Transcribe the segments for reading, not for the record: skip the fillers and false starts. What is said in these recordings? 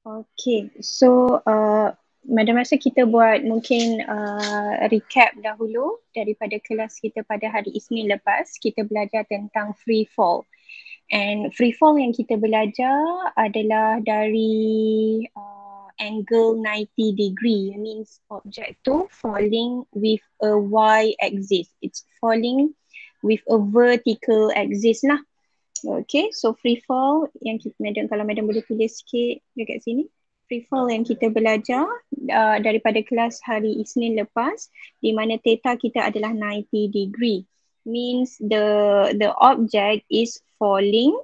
Okay, so Madam rasa kita buat mungkin recap dahulu daripada kelas kita pada hari Isnin lepas. Kita belajar tentang free fall. And free fall yang kita belajar adalah dari angle 90 degree. Means object tu falling with a y axis. It's falling with a vertical axis lah. Okay, so free fall yang kita, madam, kalau madam boleh tulis sikit dekat sini. Free fall yang kita belajar daripada kelas hari Isnin lepas, di mana theta kita adalah 90 degree. Means the object is falling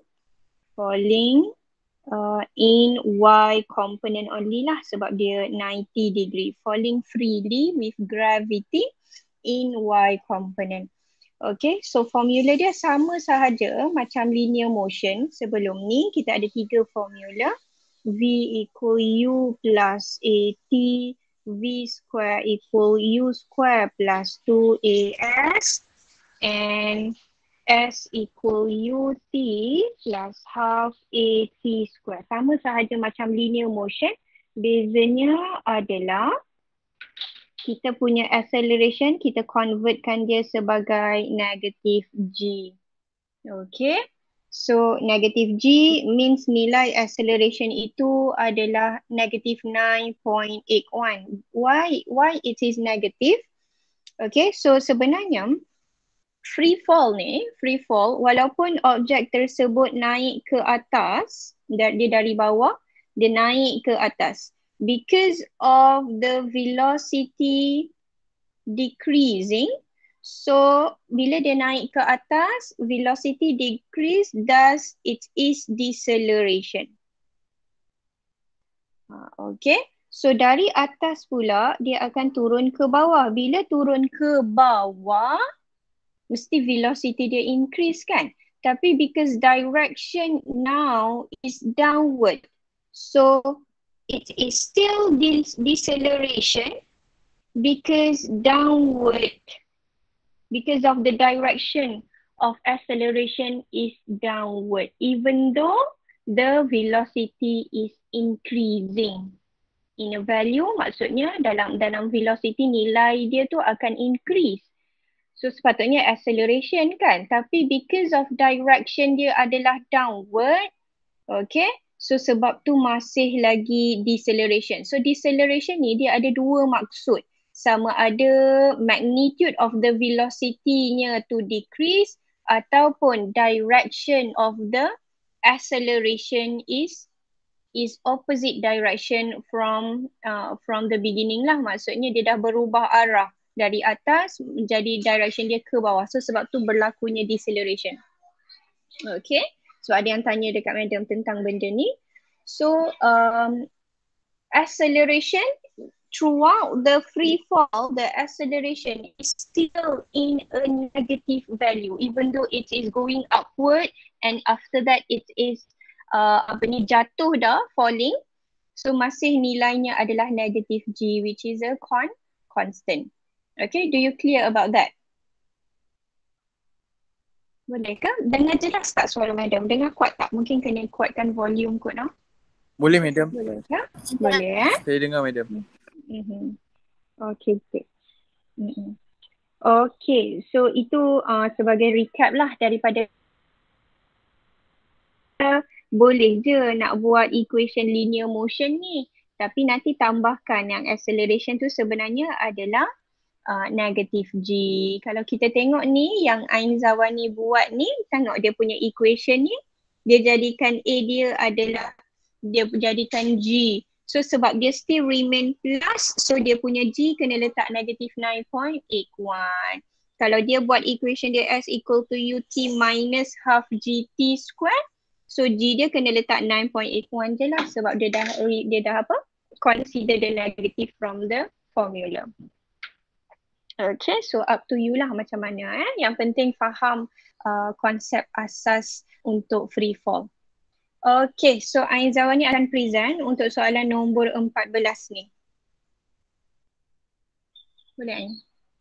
in y component only lah, sebab dia 90 degree. Falling freely with gravity in y component. Okay, so formula dia sama sahaja macam linear motion. Sebelum ni kita ada 3 formula. V equal U plus AT, V square equal U square plus 2AS, and S equal UT plus half AT square. Sama sahaja macam linear motion. Bezanya adalah kita punya acceleration, kita convertkan dia sebagai negative G. Okay. So negative G means nilai acceleration itu adalah negative 9.81. Why it is negative? Okay, so sebenarnya free fall walaupun objek tersebut naik ke atas, dia dari bawah, dia naik ke atas. Because of the velocity decreasing, so bila dia naik ke atas, velocity decrease, thus it is deceleration. Okay, so dari atas pula dia akan turun ke bawah. Bila turun ke bawah, mesti velocity dia increase kan? Tapi because direction now is downward, so it is still deceleration because of the direction of acceleration is downward, even though the velocity is increasing. In a value, maksudnya dalam velocity nilai dia tu akan increase. So sepatutnya acceleration kan, tapi because of direction dia adalah downward, okay, so sebab tu masih lagi deceleration. So deceleration ni dia ada dua maksud. Sama ada magnitude of the velocity-nya to decrease ataupun direction of the acceleration is opposite direction from the beginning lah. Maksudnya dia dah berubah arah dari atas menjadi direction dia ke bawah. So sebab tu berlakunya deceleration. Okay. So ada yang tanya dekat madam tentang benda ni. So acceleration throughout the free fall, the acceleration is still in a negative value even though it is going upward, and after that it is jatuh dah, falling. So masih nilainya adalah negative G, which is a constant. Okay, do you clear about that? Boleh ke? Dengar jelas tak suara madam? Dengar kuat tak? Mungkin kena kuatkan volume kot no? Boleh madam. Boleh ke? Boleh Saya dengar madam. Okay, good. Okay, so itu sebagai recap lah daripada boleh je nak buat equation linear motion ni, tapi nanti tambahkan yang acceleration tu sebenarnya adalah negative G. Kalau kita tengok ni yang Ain Zawani buat ni, tengok dia punya equation ni, dia jadikan A dia adalah, dia jadikan G. So sebab dia still remain plus, so dia punya G kena letak negative 9.81. Kalau dia buat equation dia S equal to UT minus half GT square, so G dia kena letak 9.81 je lah, sebab dia dah apa? Consider the negative from the formula. Okay, so up to you lah macam mana. Yang penting faham konsep asas untuk free fall. Okay, so Ain Zawani akan present untuk soalan nombor 14 ni. Boleh Ain?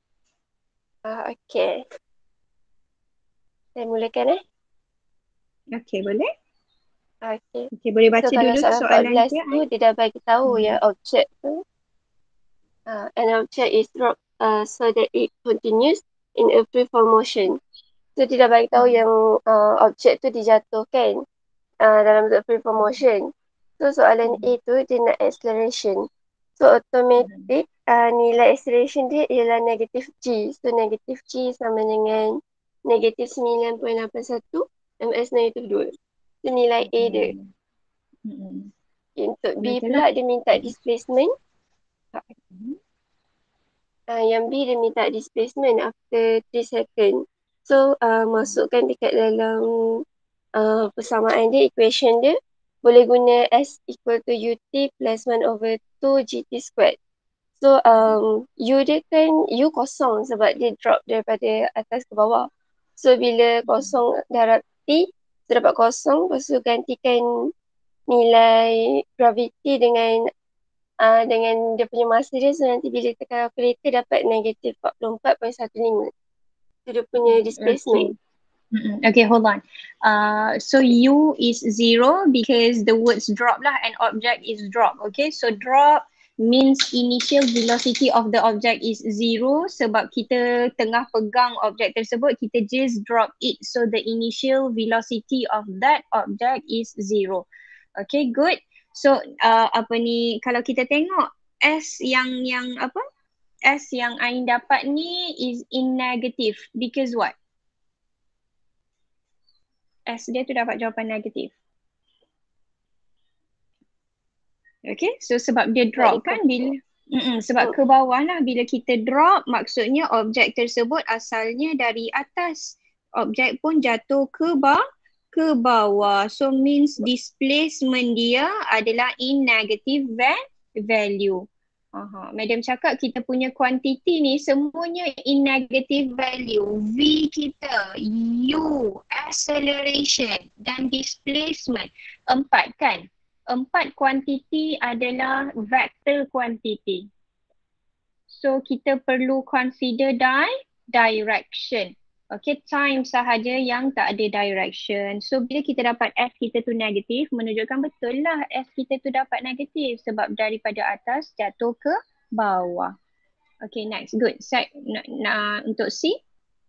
Okay. Saya mulakan Okay, boleh. Okay. Okay, boleh So baca kalau dulu soalan soalan 14 dia, tu Ai. dia dah bagi tahu Hmm. yang objek tu an object is dropped so that it continues in a freeform motion. So dia dah bagi tahu Hmm. yang objek tu dijatuhkan dalam bentuk freeform motion. So soalan A Hmm. tu dia nak acceleration. So Hmm. automatic nilai acceleration dia ialah negatif G. So negatif G sama dengan negatif 9.81 ms negatif 2. Itu nilai A dia. Hmm. Hmm. Untuk B Betul lah. pula dia minta displacement. Hmm. Yang B dia minta displacement after 3 second. So masukkan dekat dalam persamaan dia, equation dia. Boleh guna S equal to UT plus 1 over 2 GT squared. So U dia kan U kosong sebab dia drop daripada atas ke bawah. So bila kosong darab T, so dapat kosong, lepas tu gantikan nilai gravity dengan dia punya masa dia. So nanti bila tekan kalkulator dapat negatif 44.15. Itu dia punya Okay. displacement. Okay, hold on. So U is 0 because the words drop lah and object is drop. Okay, so drop means initial velocity of the object is 0 sebab kita tengah pegang objek tersebut, kita just drop it. So the initial velocity of that object is 0. Okay, good. So apa ni, kalau kita tengok S yang apa? S yang Ain dapat ni is in negative because what? S dia tu dapat jawapan negatif. Okay, so sebab dia drop kan bila sebab ke bawah lah, bila kita drop maksudnya objek tersebut asalnya dari atas. Objek pun jatuh ke bawah. So means displacement dia adalah in negative value. Madam cakap kita punya quantity ni semuanya in negative value. V kita, U, acceleration dan displacement. 4 kan? 4 quantity adalah vector quantity. So kita perlu consider direction. Okay, time sahaja yang tak ada direction. So bila kita dapat S kita tu negatif, menunjukkan betul lah S kita tu dapat negatif sebab daripada atas jatuh ke bawah. Okay, next. Good. Set untuk C.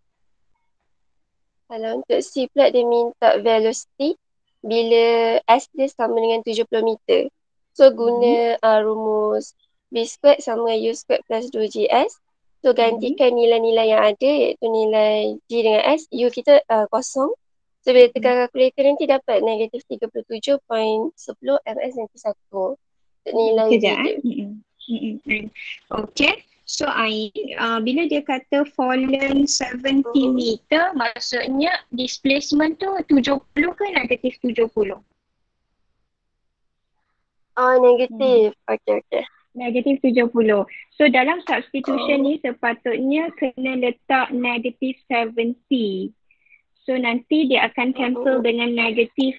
Kalau untuk C pula dia minta velocity bila S dia sama dengan 70 meter. So guna rumus V squared sama dengan U squared plus 2GS. So gantikan nilai-nilai yang ada iaitu nilai G dengan S. U kita kosong. So bila tekan kalkulator nanti dapat negatif 37.10 ms nanti 1. Untuk nilai V Kejap dia. Okay. So Ain, bila dia kata fallen 70 meter, maksudnya displacement tu 70 ke negatif 70? Negatif. Okay. Negatif 70. So dalam substitution ni sepatutnya kena letak negatif 70. So nanti dia akan cancel dengan negatif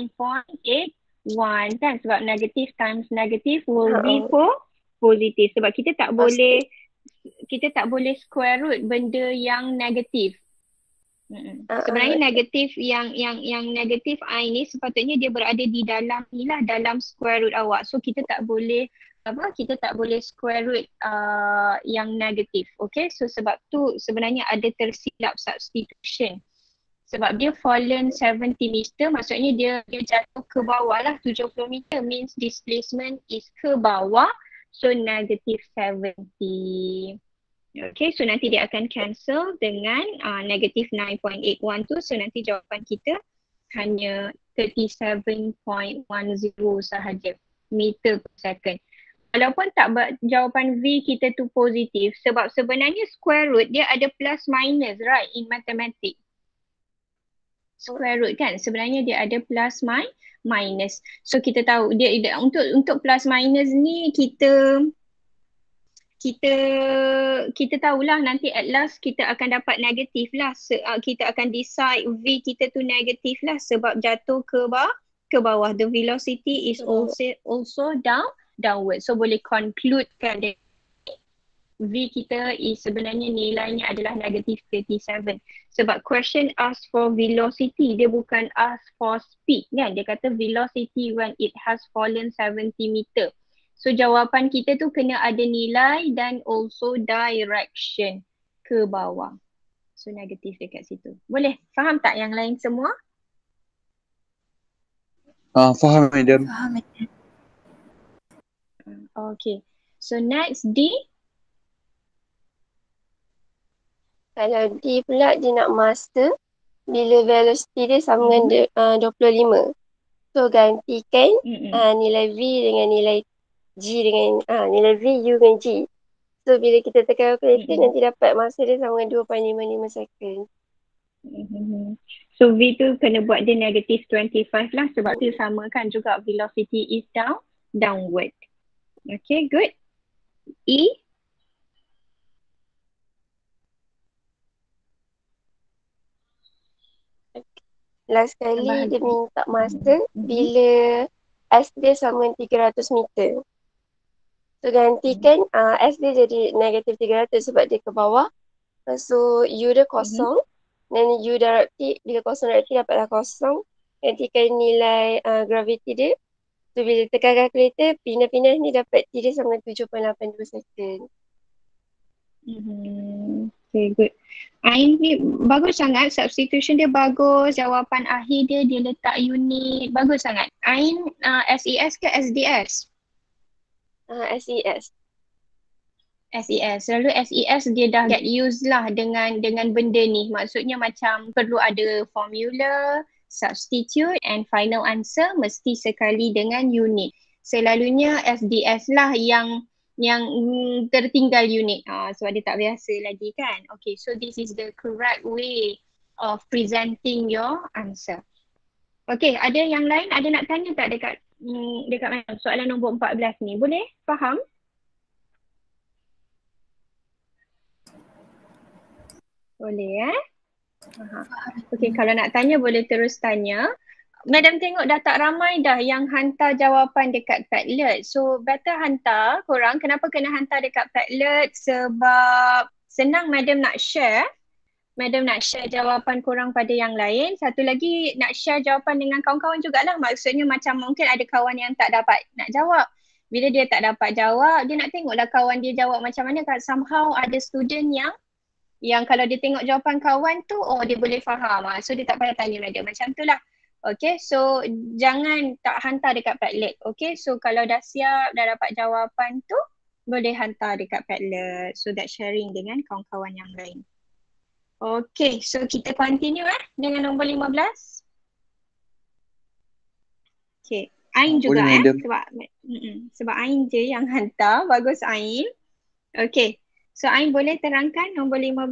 9.81 kan, sebab negatif times negatif will be positif. Sebab kita tak boleh square root benda yang negatif. Sebenarnya negatif yang negatif I ni sepatutnya dia berada di dalam ni lah, dalam square root awak. So kita tak boleh square root yang negatif. Okay, so sebab tu sebenarnya ada tersilap substitution. Sebab dia fallen 70 meter, maksudnya dia jatuh ke bawah lah. 70 meter means displacement is ke bawah, so negative 70. Okay, so nanti dia akan cancel dengan negative 9.81 tu. So nanti jawapan kita hanya 37.10 sahaja meter per second. Walaupun tak jawapan V kita tu positif, sebab sebenarnya square root dia ada plus minus, right, in mathematics. Square root kan, sebenarnya dia ada plus minus. So kita tahu dia untuk plus minus ni kita tahulah nanti at last kita akan dapat negatif lah. Kita akan decide V kita tu negatif lah sebab jatuh ke bawah. The velocity is also downward. So boleh conclude kan dia V kita is sebenarnya nilainya adalah negative 37. Sebab question ask for velocity, dia bukan ask for speed kan. Dia kata velocity when it has fallen 70 meter. So jawapan kita tu kena ada nilai dan also direction ke bawah. So negatif dekat situ. Boleh faham tak yang lain semua? Faham, madam. Okay. So next D. Kalau D pula dia nak master bila velocity dia sama dengan 25. So gantikan nilai V dengan nilai G dengan nilai V, U dengan G. So bila kita tekan calculator nanti dapat masa dia sama dengan 2.55 second. So V tu kena buat dia negative 25 lah sebab tu samakan juga velocity is downward. Okay, good. E. Last kali dia minta master bila S dia sama dengan 300 meter. So gantikan S dia jadi negatif 300 sebab dia ke bawah. So U dia kosong. Dan U darab T, bila kosong darab T dapatlah kosong. Gantikan nilai gravity dia. So bila tekan calculator, pindah-pindah ni dapat T dia sama dengan 7.82 second. Okay, good. Ain ni bagus sangat, substitution dia bagus, jawapan akhir dia letak unit, bagus sangat. Ain SES ke SDS? SES. SES. Selalu SES dia dah get used lah dengan benda ni. Maksudnya macam perlu ada formula, substitute and final answer mesti sekali dengan unit. Selalunya SDS lah yang tertinggal unit. Sebab dia tak biasa lagi kan. Okay, so this is the correct way of presenting your answer. Okay, ada yang lain? Ada nak tanya tak dekat mana? Soalan nombor 14 ni. Boleh? Faham? Boleh Okay, kalau nak tanya boleh terus tanya. Madam tengok dah tak ramai dah yang hantar jawapan dekat Padlet. So better hantar korang. Kenapa kena hantar dekat Padlet? Sebab senang Madam nak share. Madam nak share jawapan korang pada yang lain. Satu lagi nak share jawapan dengan kawan-kawan jugalah. Maksudnya macam mungkin ada kawan yang tak dapat nak jawab. Bila dia tak dapat jawab, dia nak tengoklah kawan dia jawab macam mana. Somehow ada student yang kalau dia tengok jawapan kawan tu, dia boleh faham. So dia tak payah tanya Madam. Macam tu lah. Okay, so jangan tak hantar dekat Padlet. Okay, so kalau dah siap, dah dapat jawapan tu, boleh hantar dekat Padlet. So that sharing dengan kawan-kawan yang lain. Okay, so kita continue dengan nombor 15. Okay, Ain juga sebab Ain je yang hantar. Bagus Ain. Okay, so Ain boleh terangkan nombor 15?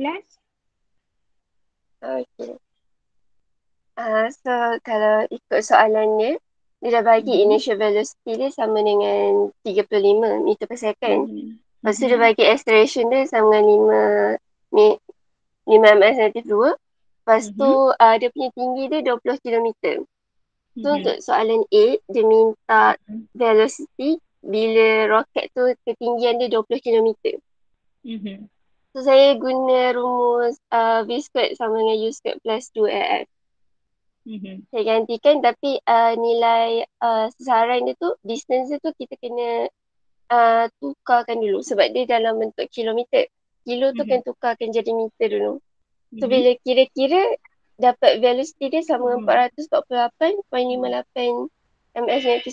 Okay. So kalau ikut soalannya, dia dah bagi initial velocity dia sama dengan 35 meter per second. Lepas tu dia bagi acceleration dia sama dengan 5 ms negatif 2. Lepas tu dia punya tinggi dia 20 km. So untuk soalan A, dia minta velocity bila roket tu ketinggian dia 20 km. So saya guna rumus V squared sama dengan U squared plus 2AF. Saya gantikan tapi nilai sasaran dia tu, distance dia tu kita kena tukarkan dulu sebab dia dalam bentuk kilometer. Kilo tu kan tukarkan jadi meter dulu. So bila kira-kira dapat velocity dia sama dengan 448.58 ms negatif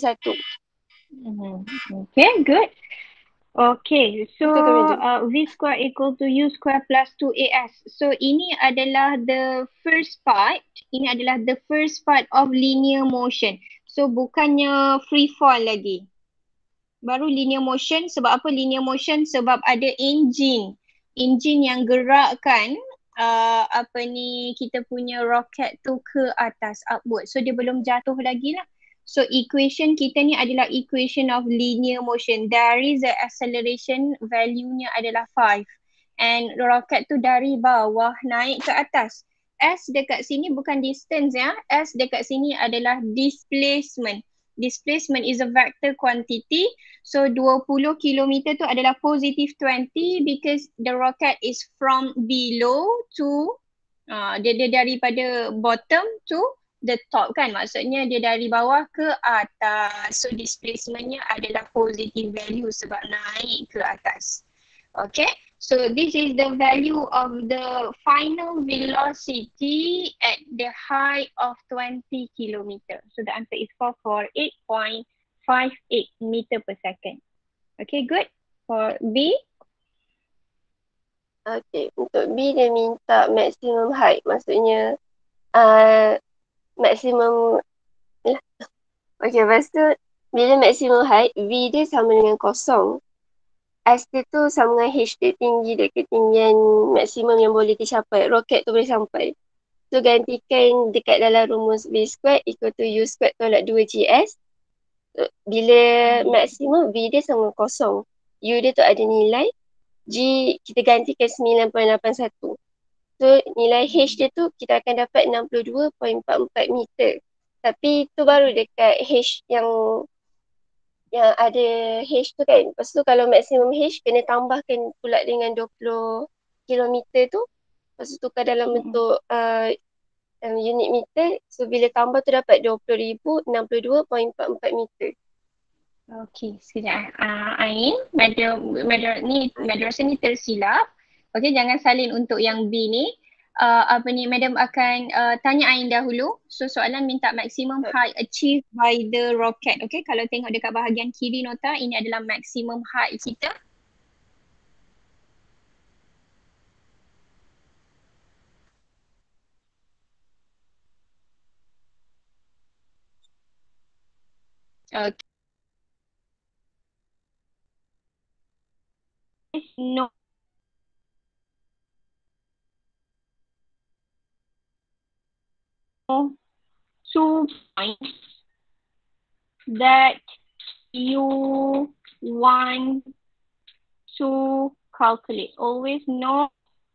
1. Okay, good. Okay, so V square equal to U square plus 2AS. So ini adalah the first part. Ini adalah the first part of linear motion. So bukannya free fall lagi. Baru linear motion. Sebab apa linear motion? Sebab ada engine. Engine yang gerakkan kita punya roket tu ke atas, upward. So dia belum jatuh lagi lah. So equation kita ni adalah equation of linear motion. Dari the acceleration value-nya adalah 5. And roket tu dari bawah naik ke atas. S dekat sini bukan distance ya. S dekat sini adalah displacement. displacement is a vector quantity. So 20 kilometer tu adalah positive 20 because the rocket is from below to dia daripada bottom to the top kan. Maksudnya dia dari bawah ke atas. So displacementnya adalah positive value sebab naik ke atas. Okay. So this is the value of the final velocity at the height of 20 kilometer. So the answer is 448.58 meter per second. Okay, good. For B. Okay, untuk B dia minta maximum height. Maksudnya maximum lah. Okay, lepas tu bila maximum height, V dia sama dengan kosong. S dia tu sama dengan H dia tinggi dia, ketinggian maksimum yang boleh dicapai. Roket tu boleh sampai. So gantikan dekat dalam rumus V squared equal to U squared tolak 2GS. So, bila maksimum V dia sama dengan kosong. U dia tu ada nilai. G kita gantikan 9.81. So nilai H dia tu kita akan dapat 62.44 meter. Tapi tu baru dekat H yang ada H tu kan. Lepas tu kalau maksimum H kena tambahkan pula dengan 20 kilometer tu. Lepas tu tukar dalam bentuk unit meter. So bila tambah tu dapat 20,062.44 meter. Okey, sekejap. Ain, madrasah ni tersilap. Okey, jangan salin untuk yang B ni. Madam akan tanya Ain dahulu. So soalan minta maximum height achieved by the rocket. Okay, kalau tengok dekat bahagian kiri nota, ini adalah maximum height kita. Okay. No. Two points that you want to calculate. Always know.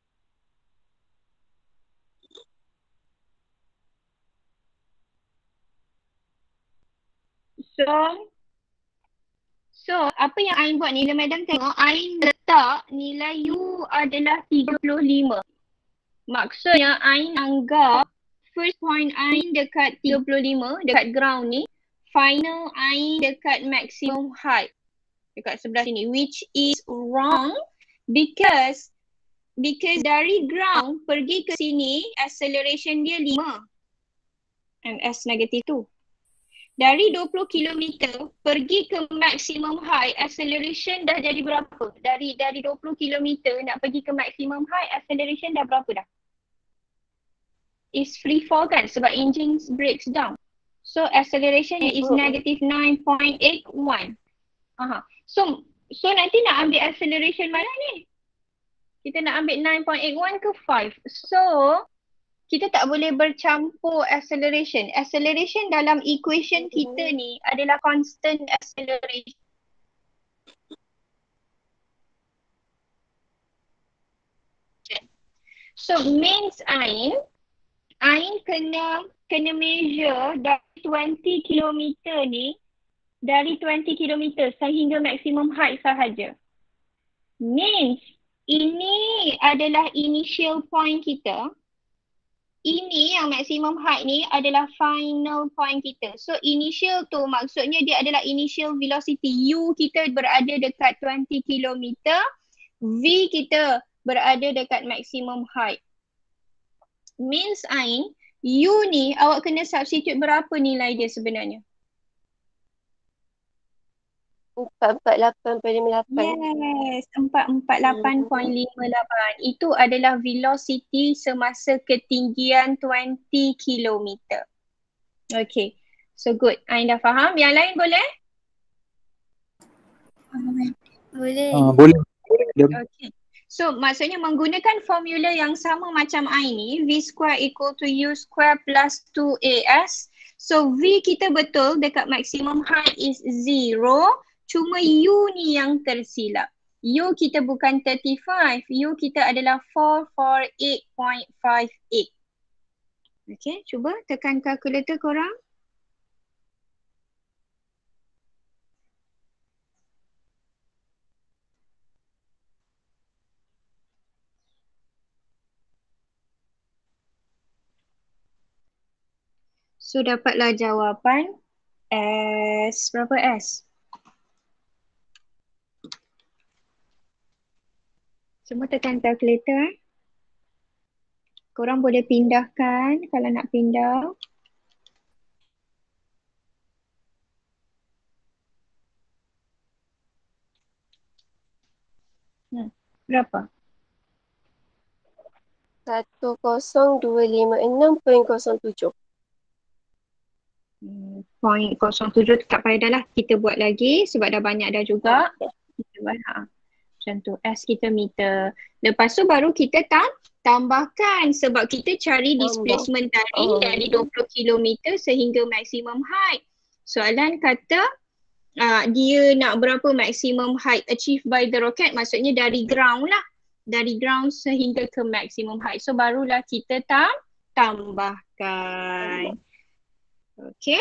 So apa yang Ain buat ni, madam tengok Ain letak nilai U adalah 35. Maksudnya Ain anggap first point Ain dekat 35, dekat ground ni. Final Ain dekat maximum height. Dekat sebelah sini. Which is wrong because dari ground pergi ke sini acceleration dia 5. ms negatif 2. Dari 20 km pergi ke maximum height, acceleration dah jadi berapa? Dari 20 km nak pergi ke maximum height, acceleration dah berapa dah? Is free fall kan sebab engine breaks down. So acceleration is negative 9.81. So nanti nak ambil acceleration mana ni? Kita nak ambil 9.81 ke 5? So kita tak boleh bercampur acceleration. Acceleration dalam equation kita ni adalah constant acceleration. So means Ain kena measure dari 20 km ni, dari 20 km sehingga maximum height sahaja. Means ini adalah initial point kita. Ini yang maximum height ni adalah final point kita. So initial tu maksudnya dia adalah initial velocity. U kita berada dekat 20 km. V kita berada dekat maximum height. Means Ain, U ni awak kena substitute berapa nilai dia sebenarnya? 448.58. Yes, 448.58. Itu adalah velocity semasa ketinggian 20 km. Okay, so good. Ain dah faham? Yang lain boleh? Boleh. Boleh. Okay. So maksudnya menggunakan formula yang sama macam Ain ni, V square equal to U square plus 2AS. So V kita betul dekat maximum height is 0. Cuma U ni yang tersilap. U kita bukan 35. U kita adalah 448.58. Okay, cuba tekan kalkulator korang. So dapatlah jawapan S. Berapa S? Semua tekan kalkulator. Korang boleh pindahkan kalau nak pindah. Berapa? 1025.07. 0.07 tak payah dah lah. Kita buat lagi sebab dah banyak dah juga. Kita buat macam tu. S kita meter. Lepas tu baru kita tambahkan sebab kita cari displacement tadi dari 20 km sehingga maximum height. Soalan kata dia nak berapa maximum height achieved by the rocket, maksudnya dari ground lah. Dari ground sehingga ke maximum height. So barulah kita tambahkan. Okay.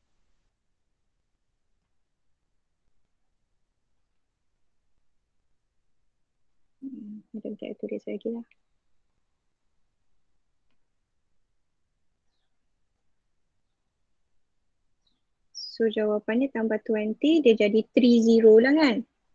Macam tak tulis lagi lah. So jawapannya tambah 20, dia jadi 30 lah kan?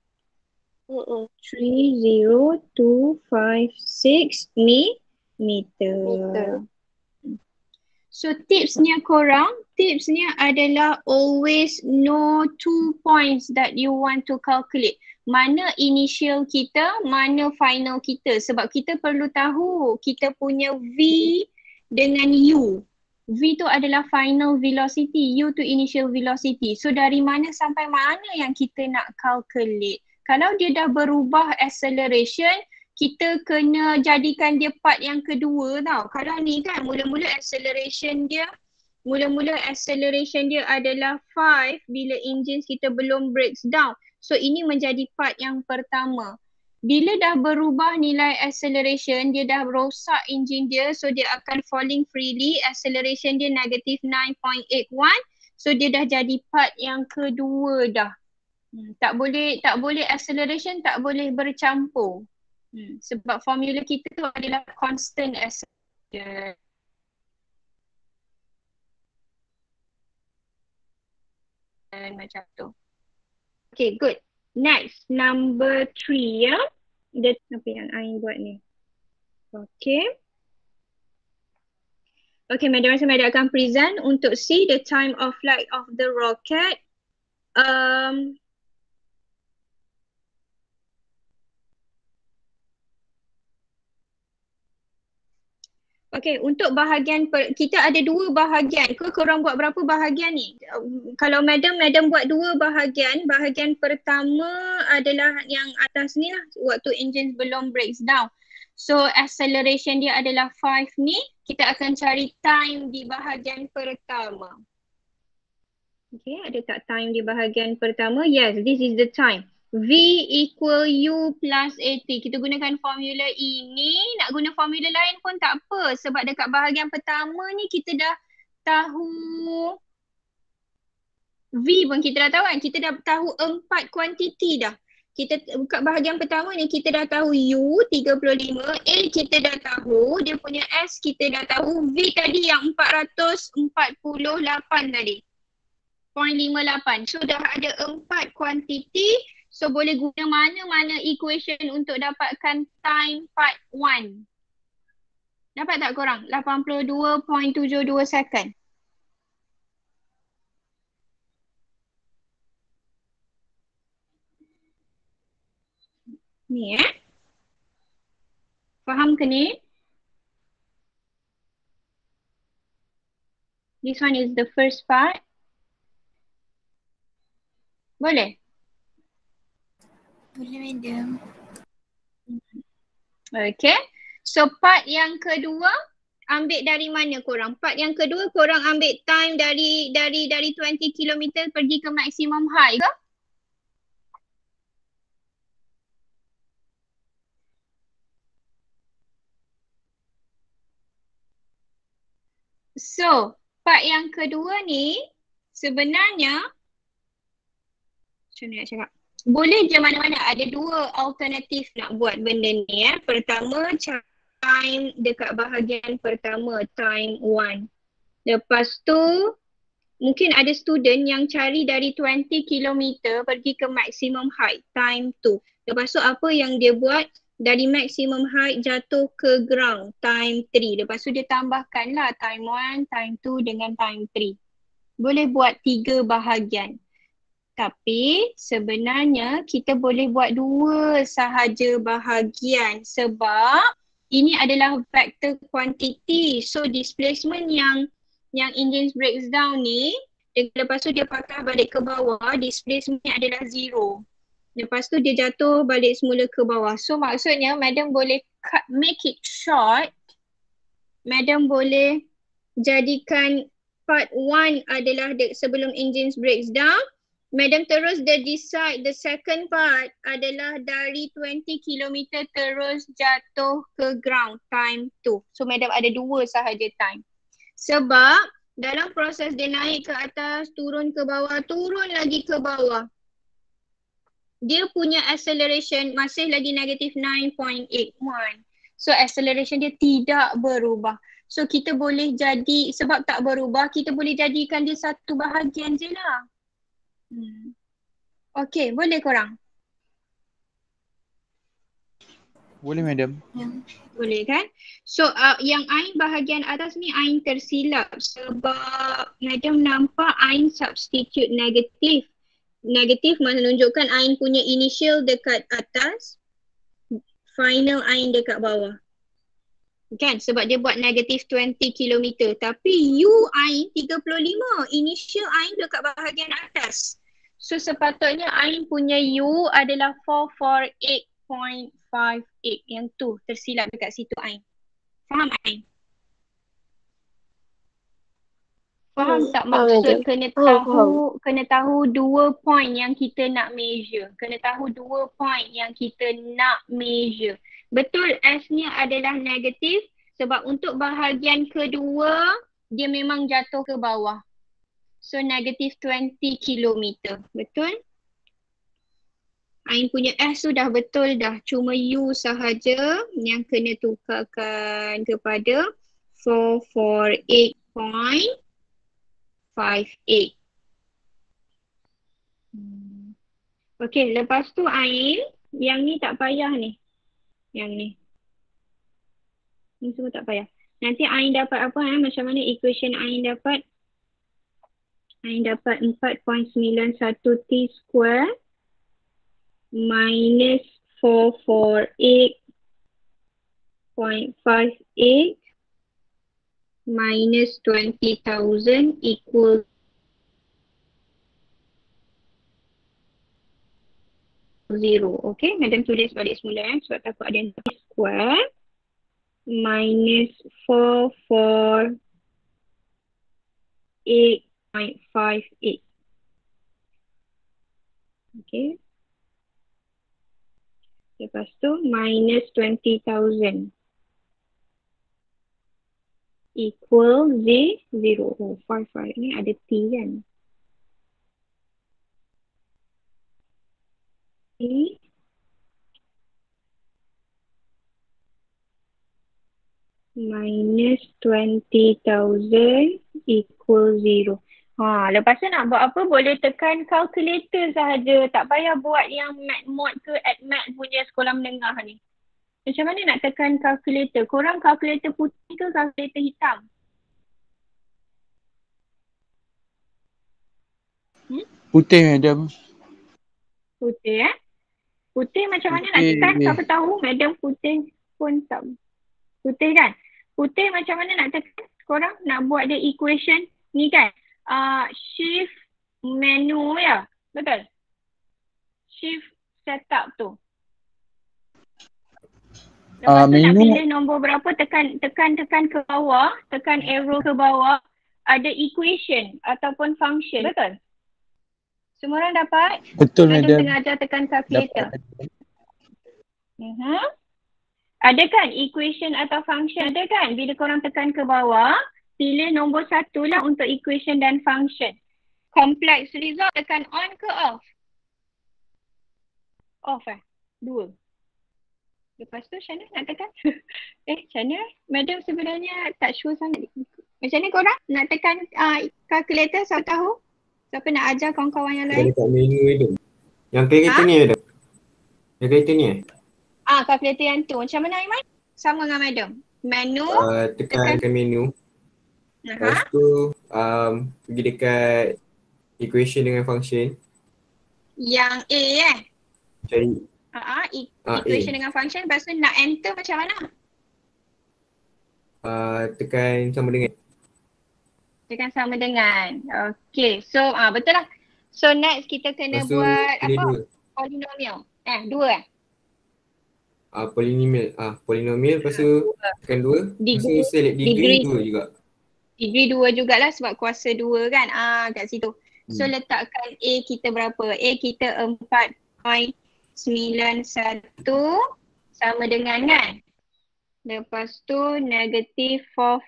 30256 meter. So tipsnya adalah always know 2 points that you want to calculate. Mana initial kita, mana final kita. Sebab kita perlu tahu kita punya V dengan U. V tu adalah final velocity, U tu initial velocity. So dari mana sampai mana yang kita nak calculate. Kalau dia dah berubah acceleration, kita kena jadikan dia part yang kedua tau. Kalau ni kan mula-mula acceleration dia adalah 5 bila engine kita belum breaks down. So ini menjadi part yang pertama. Bila dah berubah nilai acceleration, dia dah rosak engine dia, so dia akan falling freely. Acceleration dia negative 9.81. So dia dah jadi part yang kedua dah. Tak boleh acceleration tak boleh bercampur. Sebab formula kita tu adalah constant acceleration. Macam tu. Okay, good. Next, number 3 ya. Dia apa yang I buat ni. Okay. Okay, Madam Rasa akan present untuk see the time of flight of the rocket. Okay, untuk bahagian, kita ada 2 bahagian. Korang buat berapa bahagian ni? Kalau Madam buat 2 bahagian. Bahagian pertama adalah yang atas ni lah, waktu engine belum breaks down. So acceleration dia adalah 5 ni. Kita akan cari time di bahagian pertama. Okay, ada tak time di bahagian pertama? Yes, this is the time. V equal U plus AT. Kita gunakan formula ini. Nak guna formula lain pun tak apa. Sebab dekat bahagian pertama ni kita dah tahu V pun kita dah tahu kan. Kita dah tahu 4 kuantiti dah. Kita buka bahagian pertama ni kita dah tahu U 35, A kita dah tahu, dia punya S kita dah tahu, V tadi yang 448 tadi. 0.58. So dah ada 4 kuantiti. So boleh guna mana-mana equation untuk dapatkan time part 1. Dapat tak korang? 82.72 second. Ni faham ke ni? This one is the first part. Boleh? Boleh, Madam. Okay. So part yang kedua ambil dari mana korang? Part yang kedua korang ambil time dari 20 km pergi ke maximum high ke? So, part yang kedua ni sebenarnya macam mana nak cakap? Boleh je mana-mana, ada 2 alternatif nak buat benda ni . Pertama, time dekat bahagian pertama, time 1. Lepas tu mungkin ada student yang cari dari 20 kilometer pergi ke maximum height time 2. Lepas tu apa yang dia buat, dari maximum height jatuh ke ground time 3. Lepas tu dia tambahkan lah time 1, time 2 dengan time 3. Boleh buat 3 bahagian. Tapi sebenarnya kita boleh buat 2 sahaja bahagian sebab ini adalah vector quantity. So displacement yang engine breaks down ni, lepas tu dia patah balik ke bawah, displacement adalah 0. Lepas tu dia jatuh balik semula ke bawah. So maksudnya madam boleh make it short. Madam boleh jadikan part 1 adalah sebelum engine breaks down. Madam terus decide the second part adalah dari 20 km terus jatuh ke ground time 2. So madam ada 2 sahaja time. Sebab dalam proses dia naik ke atas, turun ke bawah, turun lagi ke bawah, dia punya acceleration masih lagi negative 9.81. So acceleration dia tidak berubah. So kita boleh jadi, sebab tak berubah, kita boleh jadikan dia satu bahagian je lah. Okay, boleh korang? Boleh, madam. Boleh kan? So yang ain bahagian atas ni ain tersilap sebab madam nampak ain substitute negatif. Negatif menunjukkan ain punya initial dekat atas, final ain dekat bawah. Kan? Sebab dia buat negatif 20 km. Tapi U ain 35. Initial ain dekat bahagian atas. So sepatutnya ain punya U adalah 448.58. Yang tu tersilap dekat situ ain. Faham ain? Faham tak maksud kena tahu 2 point yang kita nak measure. Kena tahu 2 point yang kita nak measure. Betul S-nya adalah negatif sebab untuk bahagian kedua dia memang jatuh ke bawah. So negatif 20 km. Betul? Ain punya S tu dah betul dah. Cuma U sahaja yang kena tukarkan kepada 448.58. Okay, lepas tu Ain, yang ni tak payah ni. Yang ni. Ni semua tak payah. Nanti Ain dapat apa macam mana equation Ain dapat? Ain dapat 4.91 T² minus 448.58 minus 20,000 equal 0. Okay, madam tulis balik semula sebab takut ada yang square minus 448.58. Okay. Lepas tu minus 20,000 equal 0. Oh, 5 ni ada T kan? T minus 20,000 equal 0. Lepas tu nak buat apa? Boleh tekan calculator sahaja. Tak payah buat yang MatMod ke AdMat punya sekolah menengah ni. Macam mana nak tekan calculator? Korang calculator putih ke calculator hitam? Putih, madam. Putih Putih macam mana nak tekan? Siapa tahu madam putih pun tak. Putih kan? Putih macam mana nak tekan? Korang nak buat the equation ni kan? Shift menu ya? Betul? Shift setup tu. Lepas tu nak pilih nombor berapa, tekan ke bawah, tekan arrow ke bawah, ada equation ataupun function. Betul? Semua orang dapat? Betul, madam. Tengah ajar tekan calculator. Ada kan equation atau function? Ada kan? Bila korang tekan ke bawah, pilih nombor 1 lah untuk equation dan function. Complex result tekan on ke off? Off 2. Lepas tu Shana nak tekan? Shana, madam sebenarnya tak sure sangat. Macam mana korang nak tekan calculator, siapa tahu? Siapa nak ajar kawan-kawan yang Ada lain? dekat menu itu. Yang kereta ni ada. Yang kereta ni Calculator yang tu. Macam mana Aiman? Sama dengan madam. Menu. tekan menu. Lepas tu pergi dekat equation dengan function. Yang A Cari equation dengan function. Lepas tu nak enter macam mana? Tekan sama dengan. Tekan sama dengan. Okay. So betul lah. So next kita kena Lepas tu buat pilih apa? dua. Polynomial. Dua Polynomial lepas tu tekan 2. Lepas tu select degree 2 juga. Degree 2 jugalah sebab kuasa 2 kan. Kat situ. So letakkan A kita berapa? A kita 4.91 sama dengan kan? Lepas tu negatif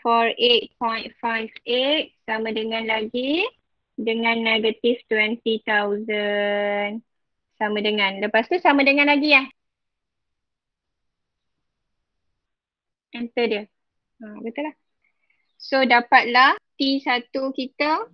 448.58 sama dengan lagi dengan negatif 20,000 sama dengan. Lepas tu sama dengan lagi enter dia. Betul lah. So dapatlah T1 kita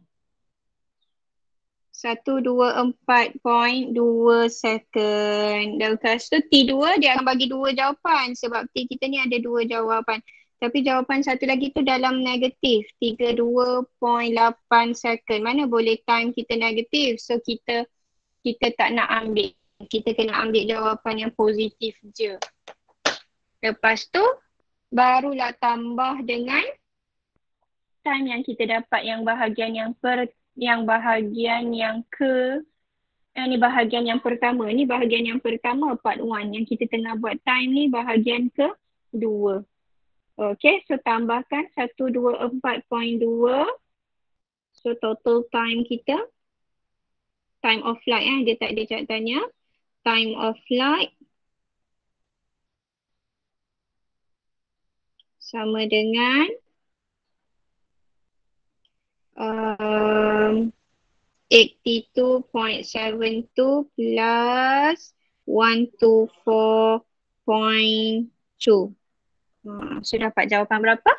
124.2 second. Dan lepas tu T2 dia akan bagi 2 jawapan sebab T kita ni ada 2 jawapan. Tapi jawapan satu lagi tu dalam negatif 32.8 second. Mana boleh time kita negatif. So kita tak nak ambil. Kita kena ambil jawapan yang positif je. Lepas tu barulah tambah dengan time yang kita dapat yang bahagian yang bahagian yang ni bahagian yang pertama. Ni bahagian yang pertama part 1 yang kita tengah buat time ni bahagian ke-2. Okay, so tambahkan 124.2. So total time kita, time of flight dia tak ada catatannya. Time of flight sama dengan 82.72 plus 124.2. So dapat jawapan berapa?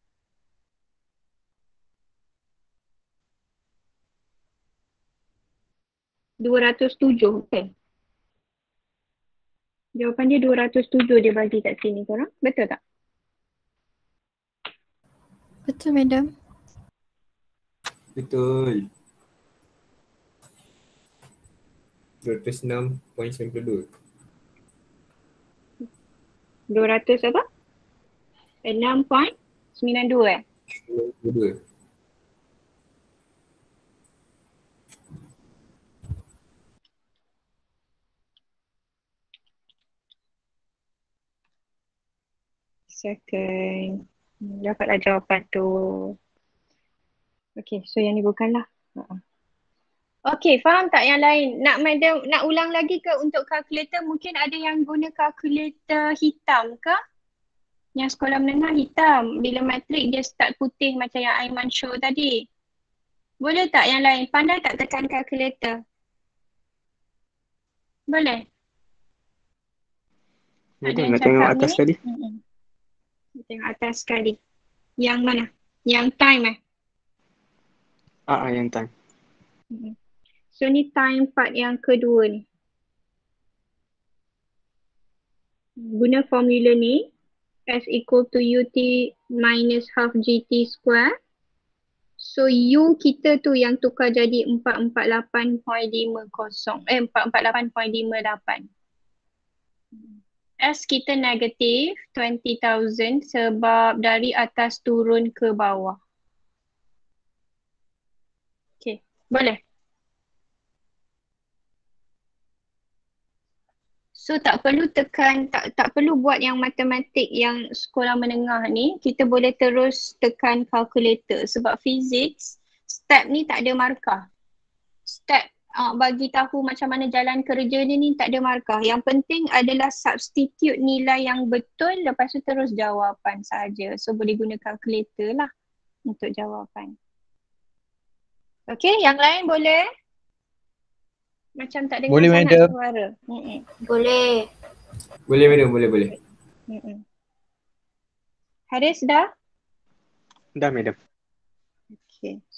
$207, betul? Jawapan dia 207 dia bagi kat sini korang. Betul tak? Betul, madam. Betul. 206.92. 200 apa? 6.92 92. second. Dapatlah jawapan tu. Okay, so yang ni bukanlah. Okay, faham tak yang lain? Nak ulang lagi ke untuk kalkulator? Mungkin ada yang guna kalkulator hitam ke? Yang sekolah menengah hitam. Bila matrik dia start putih macam yang Aiman show tadi. Boleh tak yang lain? Pandai tak tekan kalkulator? Boleh? Madam, nak tengok atas sekali. Tengok atas sekali. Yang mana? Yang time Yang time. So ni time part yang kedua ni. Guna formula ni. S equal to UT minus half GT square. So U kita tu yang tukar jadi 448.50. 448.58. S kita negatif 20,000 sebab dari atas turun ke bawah. Okay, boleh? So tak perlu tekan, tak perlu buat yang matematik yang sekolah menengah ni. Kita boleh terus tekan calculator sebab physics, step ni tak ada markah. Step bagi tahu macam mana jalan kerja ni tak ada markah. Yang penting adalah substitute nilai yang betul lepas tu terus jawapan saja. So boleh guna calculator lah untuk jawapan. Okay, yang lain boleh? Macam tak dengar Boleh, sangat madam. suara. Boleh. Boleh madam, boleh. Haris dah? Dah, madam.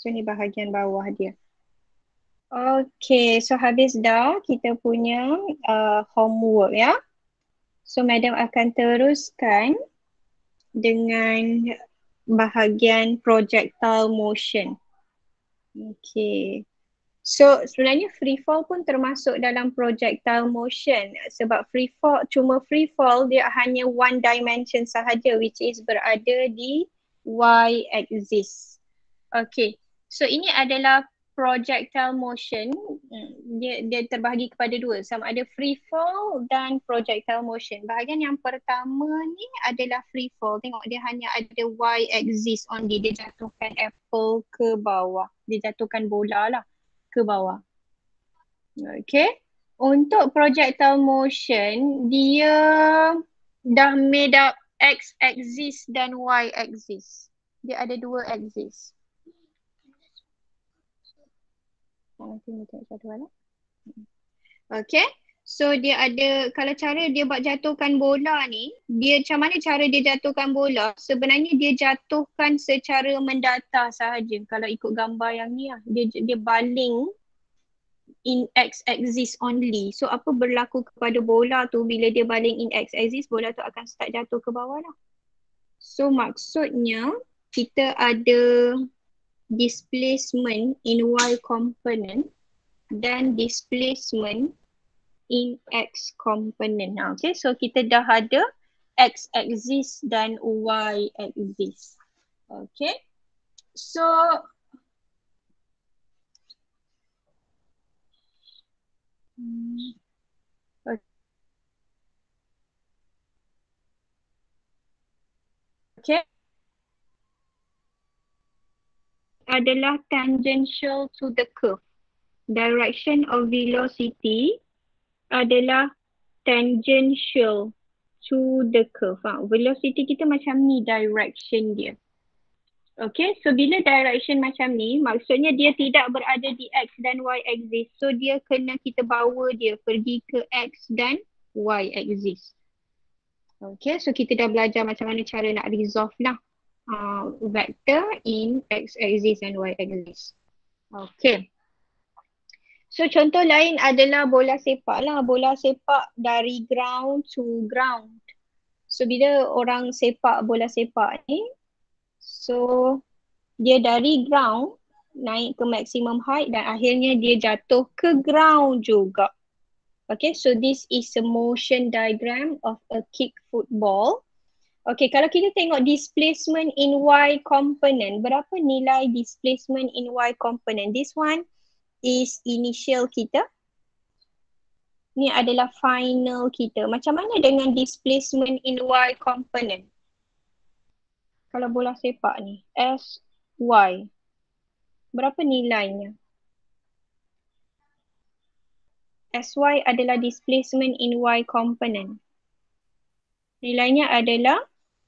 So ni bahagian bawah dia. Okay, so habis dah kita punya homework ya. So madam akan teruskan dengan bahagian projectile motion. Okay. So sebenarnya free fall pun termasuk dalam projectile motion sebab free fall dia hanya one dimension sahaja, which is berada di y axis. Okay. So ini adalah projectile motion. Dia terbahagi kepada dua, sama ada free fall dan projectile motion. Bahagian yang pertama ni adalah free fall. Tengok dia hanya ada y axis only. Dia jatuhkan apple ke bawah. Dia jatuhkan bola lah ke bawah. Okay. Untuk projectile motion, dia dah made up x axis dan y axis. Dia ada dua axis. Nanti ni tengok jadual lah. Okay. So dia ada, kalau cara dia buat jatuhkan bola ni, dia macam mana cara dia jatuhkan bola? Sebenarnya dia jatuhkan secara mendatar sahaja. Kalau ikut gambar yang ni lah. Dia baling in x axis only. So apa berlaku kepada bola tu bila dia baling in x axis, bola tu akan start jatuh ke bawah lah. So maksudnya kita ada displacement in y component dan displacement in x component. Okay, so kita dah ada x axis dan y axis. Okay, so okay, adalah tangential to the curve. Direction of velocity adalah tangential to the curve. Velocity kita macam ni direction dia. Okay, so bila direction macam ni, maksudnya dia tidak berada di x dan y axis. So dia kena kita bawa dia pergi ke x dan y axis. Okay, so kita dah belajar macam mana cara nak resolve lah vector in x axis and y axis. Okay. So contoh lain adalah bola sepak lah. Bola sepak dari ground to ground. So bila orang sepak bola sepak ni, so dia dari ground naik ke maximum height dan akhirnya dia jatuh ke ground juga. Okay, so this is a motion diagram of a kick football. Okay, kalau kita tengok displacement in y component, berapa nilai displacement in y component? This one is initial kita. Ni adalah final kita. Macam mana dengan displacement in y component? Kalau bola sepak ni, SY. Berapa nilainya? SY adalah displacement in y component. Nilainya adalah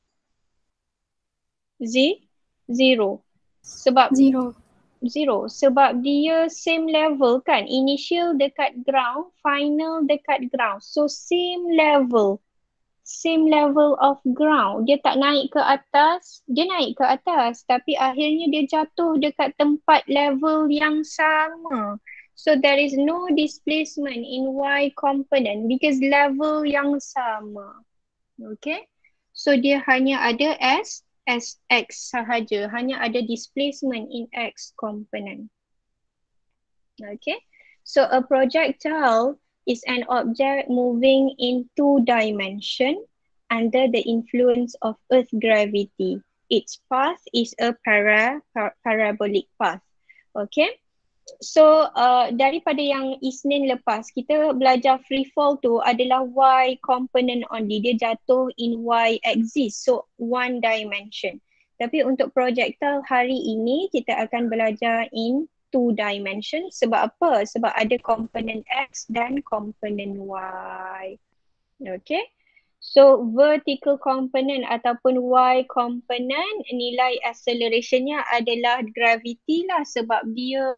zero. Sebab zero. Sebab dia same level kan. Initial dekat ground, final dekat ground. So same level of ground. Dia tak naik ke atas, dia naik ke atas. Tapi akhirnya dia jatuh dekat tempat level yang sama. So there is no displacement in y component because level yang sama. Okay. So dia hanya ada X sahaja, hanya ada displacement in X component. Okay, so a projectile is an object moving in 2 dimensions under the influence of Earth gravity. Its path is a parabolic path. Okay, so daripada yang Isnin lepas, kita belajar free fall tu adalah Y component only. Dia jatuh in Y axis, so 1 dimension. Tapi untuk projectile hari ini, kita akan belajar in 2 dimension. Sebab apa? Sebab ada komponen X dan komponen Y. Okay. So vertical component ataupun Y component, nilai accelerationnya adalah gravity lah sebab dia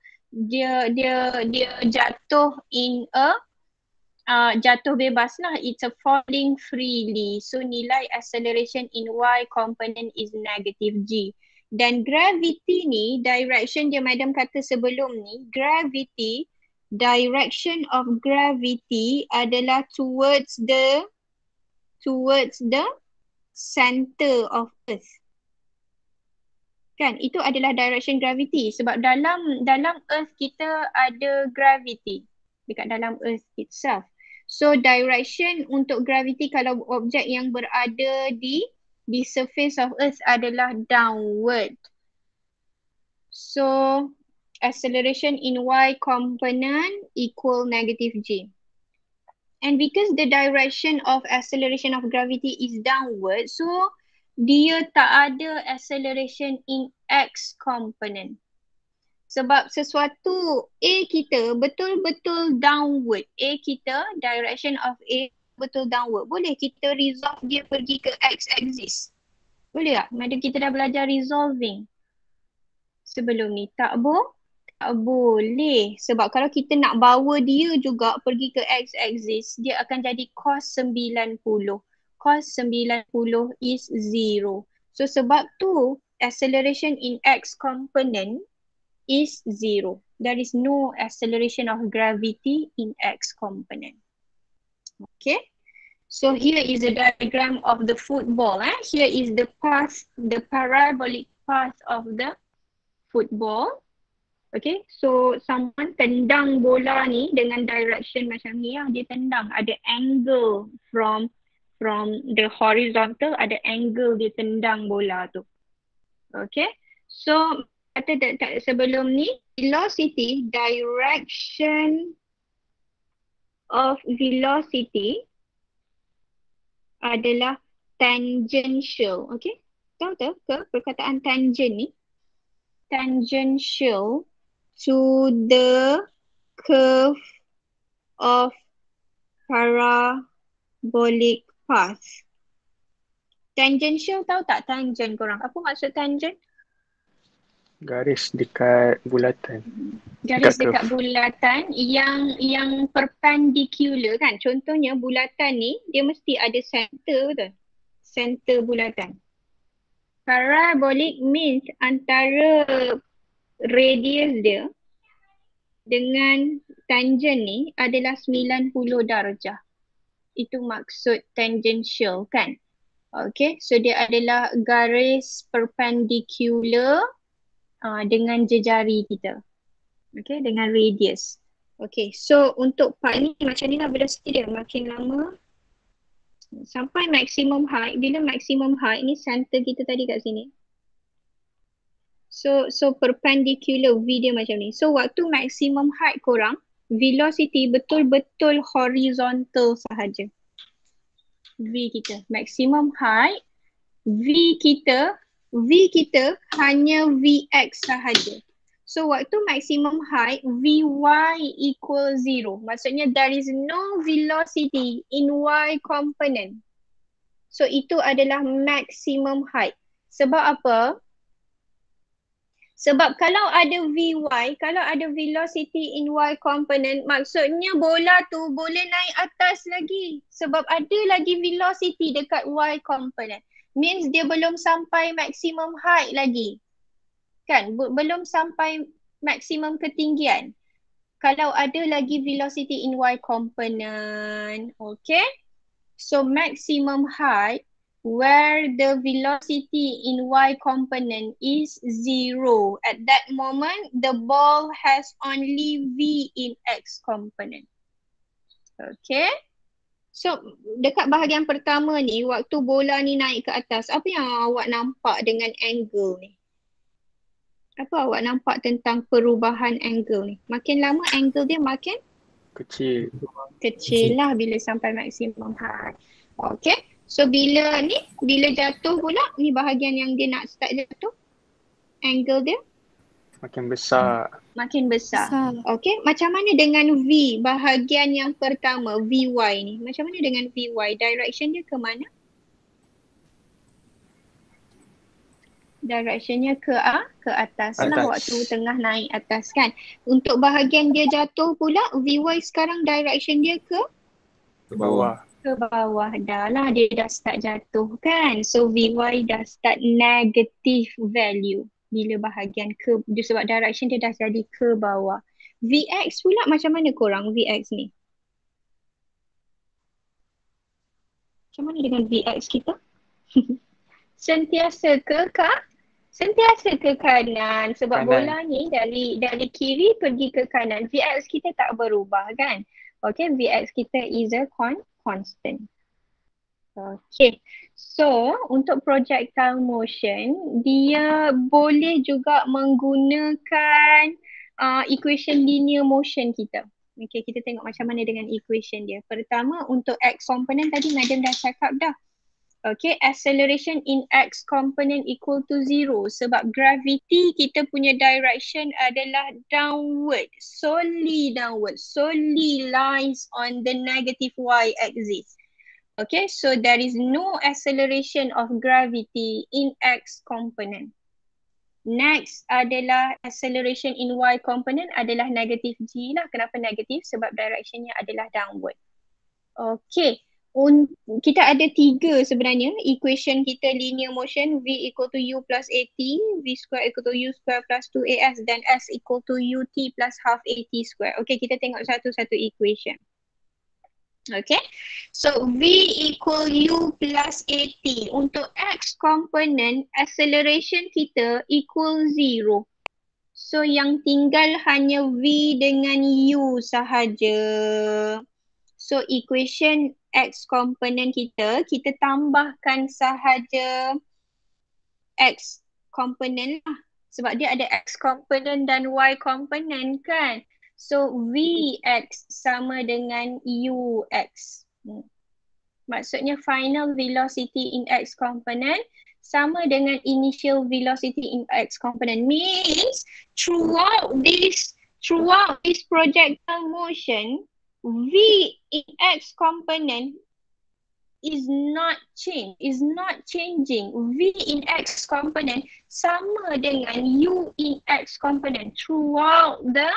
jatuh in a jatuh bebas lah. It's a falling freely. So nilai acceleration in Y component is negative G. Dan gravity ni, direction dia madam kata sebelum ni, gravity, direction of gravity adalah towards the center of earth. Kan, itu adalah direction gravity sebab dalam earth kita ada gravity dekat dalam earth itself. So direction untuk gravity kalau objek yang berada di surface of earth adalah downward. So acceleration in y component equal negative g. And because the direction of acceleration of gravity is downward, so dia tak ada acceleration in x component. Sebab sesuatu A kita betul-betul downward. A kita, direction of A betul downward. Boleh kita resolve dia pergi ke x axis? Boleh tak? Madam kita dah belajar resolving sebelum ni. Tak boleh. Sebab kalau kita nak bawa dia juga pergi ke x axis, dia akan jadi cos 90. Cos 90 is 0. So sebab tu acceleration in x component is 0. There is no acceleration of gravity in x component. Okay. So here is a diagram of the football. Here is the path, the parabolic path of the football. Okay. So someone tendang bola ni dengan direction macam ni. Dia tendang. Ada angle from the horizontal, ada angle dia tendang bola tu. Okay. So kata sebelum ni, velocity, direction of velocity adalah tangential. Okay. Tahu ke perkataan tangent ni? Tangential to the curve of parabolic path. Tangential, tahu tak tangent korang? Apa maksud tangent? Garis dekat bulatan. Garis dekat bulatan yang perpendicular kan. Contohnya bulatan ni dia mesti ada center, betul? Center bulatan. Parabolic means antara radius dia dengan tangent ni adalah 90 darjah. Itu maksud tangential kan. Okay, so dia adalah garis perpendicular dengan jejari kita. Okay, dengan radius. Okay, so untuk part ni macam ni lah velocity dia. Makin lama sampai maximum height. Bila maximum height ni center kita tadi kat sini. So perpendicular V dia macam ni. So waktu maximum height korang, velocity betul-betul horizontal sahaja. V kita, maximum height, V kita hanya Vx sahaja. So waktu maximum height, Vy equal 0. Maksudnya there is no velocity in y component. So itu adalah maximum height. Sebab apa? Sebab kalau ada Vy, kalau ada velocity in y component, maksudnya bola tu boleh naik atas lagi. Sebab ada lagi velocity dekat y component. Means dia belum sampai maximum height lagi. Kan? Belum sampai maksimum ketinggian. Kalau ada lagi velocity in y component. Okay? So maximum height where the velocity in y component is 0. At that moment, the ball has only v in x component. Okay. So, dekat bahagian pertama ni, waktu bola ni naik ke atas, apa yang awak nampak dengan angle ni? Apa awak nampak tentang perubahan angle ni? Makin lama angle dia makin? Kecil. Kecil lah bila sampai maksimum height. Okay. So bila jatuh pula, ni bahagian yang dia nak start jatuh. Angle dia? Makin besar. Makin besar. Okay. Macam mana dengan V, bahagian yang pertama, Vy ni? Macam mana dengan Vy? Direction dia ke mana? Directionnya ke atas lah waktu tengah naik atas kan. Untuk bahagian dia jatuh pula, Vy sekarang direction dia ke bawah. ke bawah dah lah, dia dah start jatuh kan. So Vy dah start negative value bila bahagian ke, sebab direction dia dah jadi ke bawah. Vx pula macam mana korang Vx ni? Macam mana dengan Vx kita? Sentiasa ke kah? Sentiasa ke kanan sebab Kanan. bola ni dari kiri pergi ke kanan. Vx kita tak berubah kan? Okay, Vx kita is a constant. Okay, so untuk projectile motion, dia boleh juga menggunakan equation linear motion kita. Okay, kita tengok macam mana dengan equation dia. Pertama, untuk x component tadi Madam dah cakap dah. Okay, acceleration in x component equal to 0 sebab gravity kita punya direction adalah downward, solely lies on the negative y axis. Okay, so there is no acceleration of gravity in x component. Next adalah acceleration in y component adalah negative g lah. Kenapa negatif? Sebab directionnya adalah downward. Okay, kita ada 3 sebenarnya equation kita linear motion. V equal to u plus at, v square equal to u square plus 2as dan s equal to ut plus half at square. Okay, kita tengok satu-satu equation. Okay, so V equal U plus AT. Untuk X component, acceleration kita equal 0. So yang tinggal hanya V dengan U sahaja. So equation X component kita tambahkan sahaja X component lah. Sebab dia ada X component dan Y component kan. So Vx sama dengan Ux. Maksudnya final velocity in X component sama dengan initial velocity in X component. Means throughout this projectile motion, V in X component is not changing. V in X component sama dengan U in X component throughout the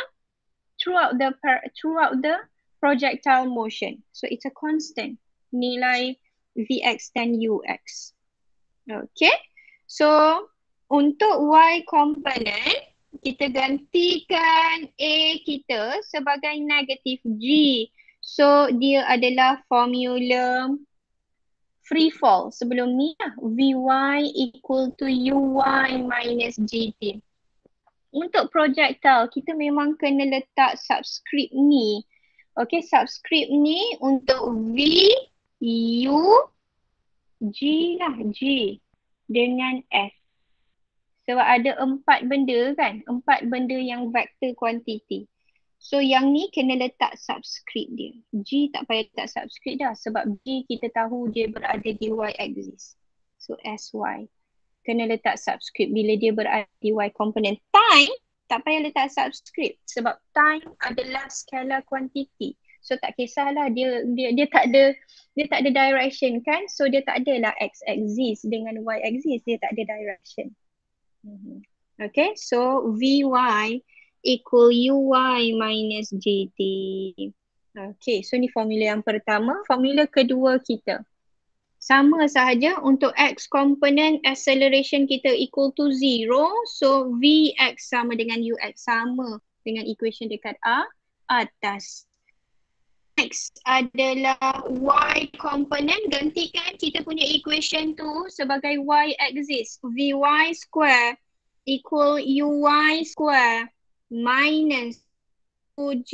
projectile motion. So it's a constant nilai Vx dan Ux. Okay. So untuk Y component kita gantikan A kita sebagai negative G. So dia adalah formula free fall sebelum ni lah. Vy equal to Uy minus Gt. Untuk projectile, kita memang kena letak subscript ni. Okay, subscript ni untuk V, U, G lah, G dengan S. Sebab ada 4 benda kan, 4 benda yang vector quantity. So yang ni kena letak subscript dia. G tak payah letak subscript dah sebab G kita tahu dia berada di Y axis. So SY. Kena letak subscript bila dia berada di Y component. Time tak payah letak subscript sebab time adalah scalar quantity. So tak kisahlah dia tak ada direction kan. So dia tak adalah X axis dengan Y axis, dia tak ada direction. Okay, so Vy equal Uy minus Gt. Okay, so ni formula yang pertama. Formula kedua kita sama sahaja untuk X component acceleration kita equal to 0. So Vx sama dengan Ux, sama dengan equation dekat atas. Next adalah Y component, gantikan kita punya equation tu sebagai Y axis. Vy square equal Uy square minus 2G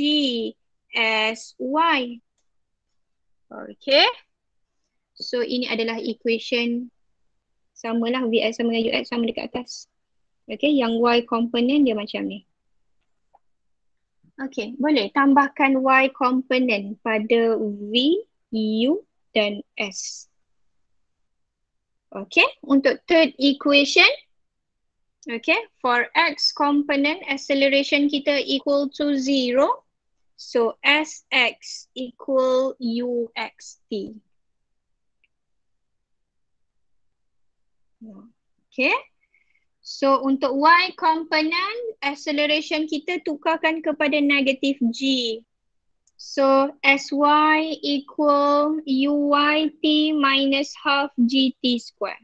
Sy. Okay. So ini adalah equation samalah Vx sama dengan Ux sama dekat atas. Okay, yang Y component dia macam ni. Okay, boleh tambahkan Y component pada V, U dan S. Okay, untuk third equation. Okay, for X component acceleration kita equal to 0. So Sx equal Uxt. Okay. So untuk Y component acceleration kita tukarkan kepada negative G. So SY equal UYT minus half GT square.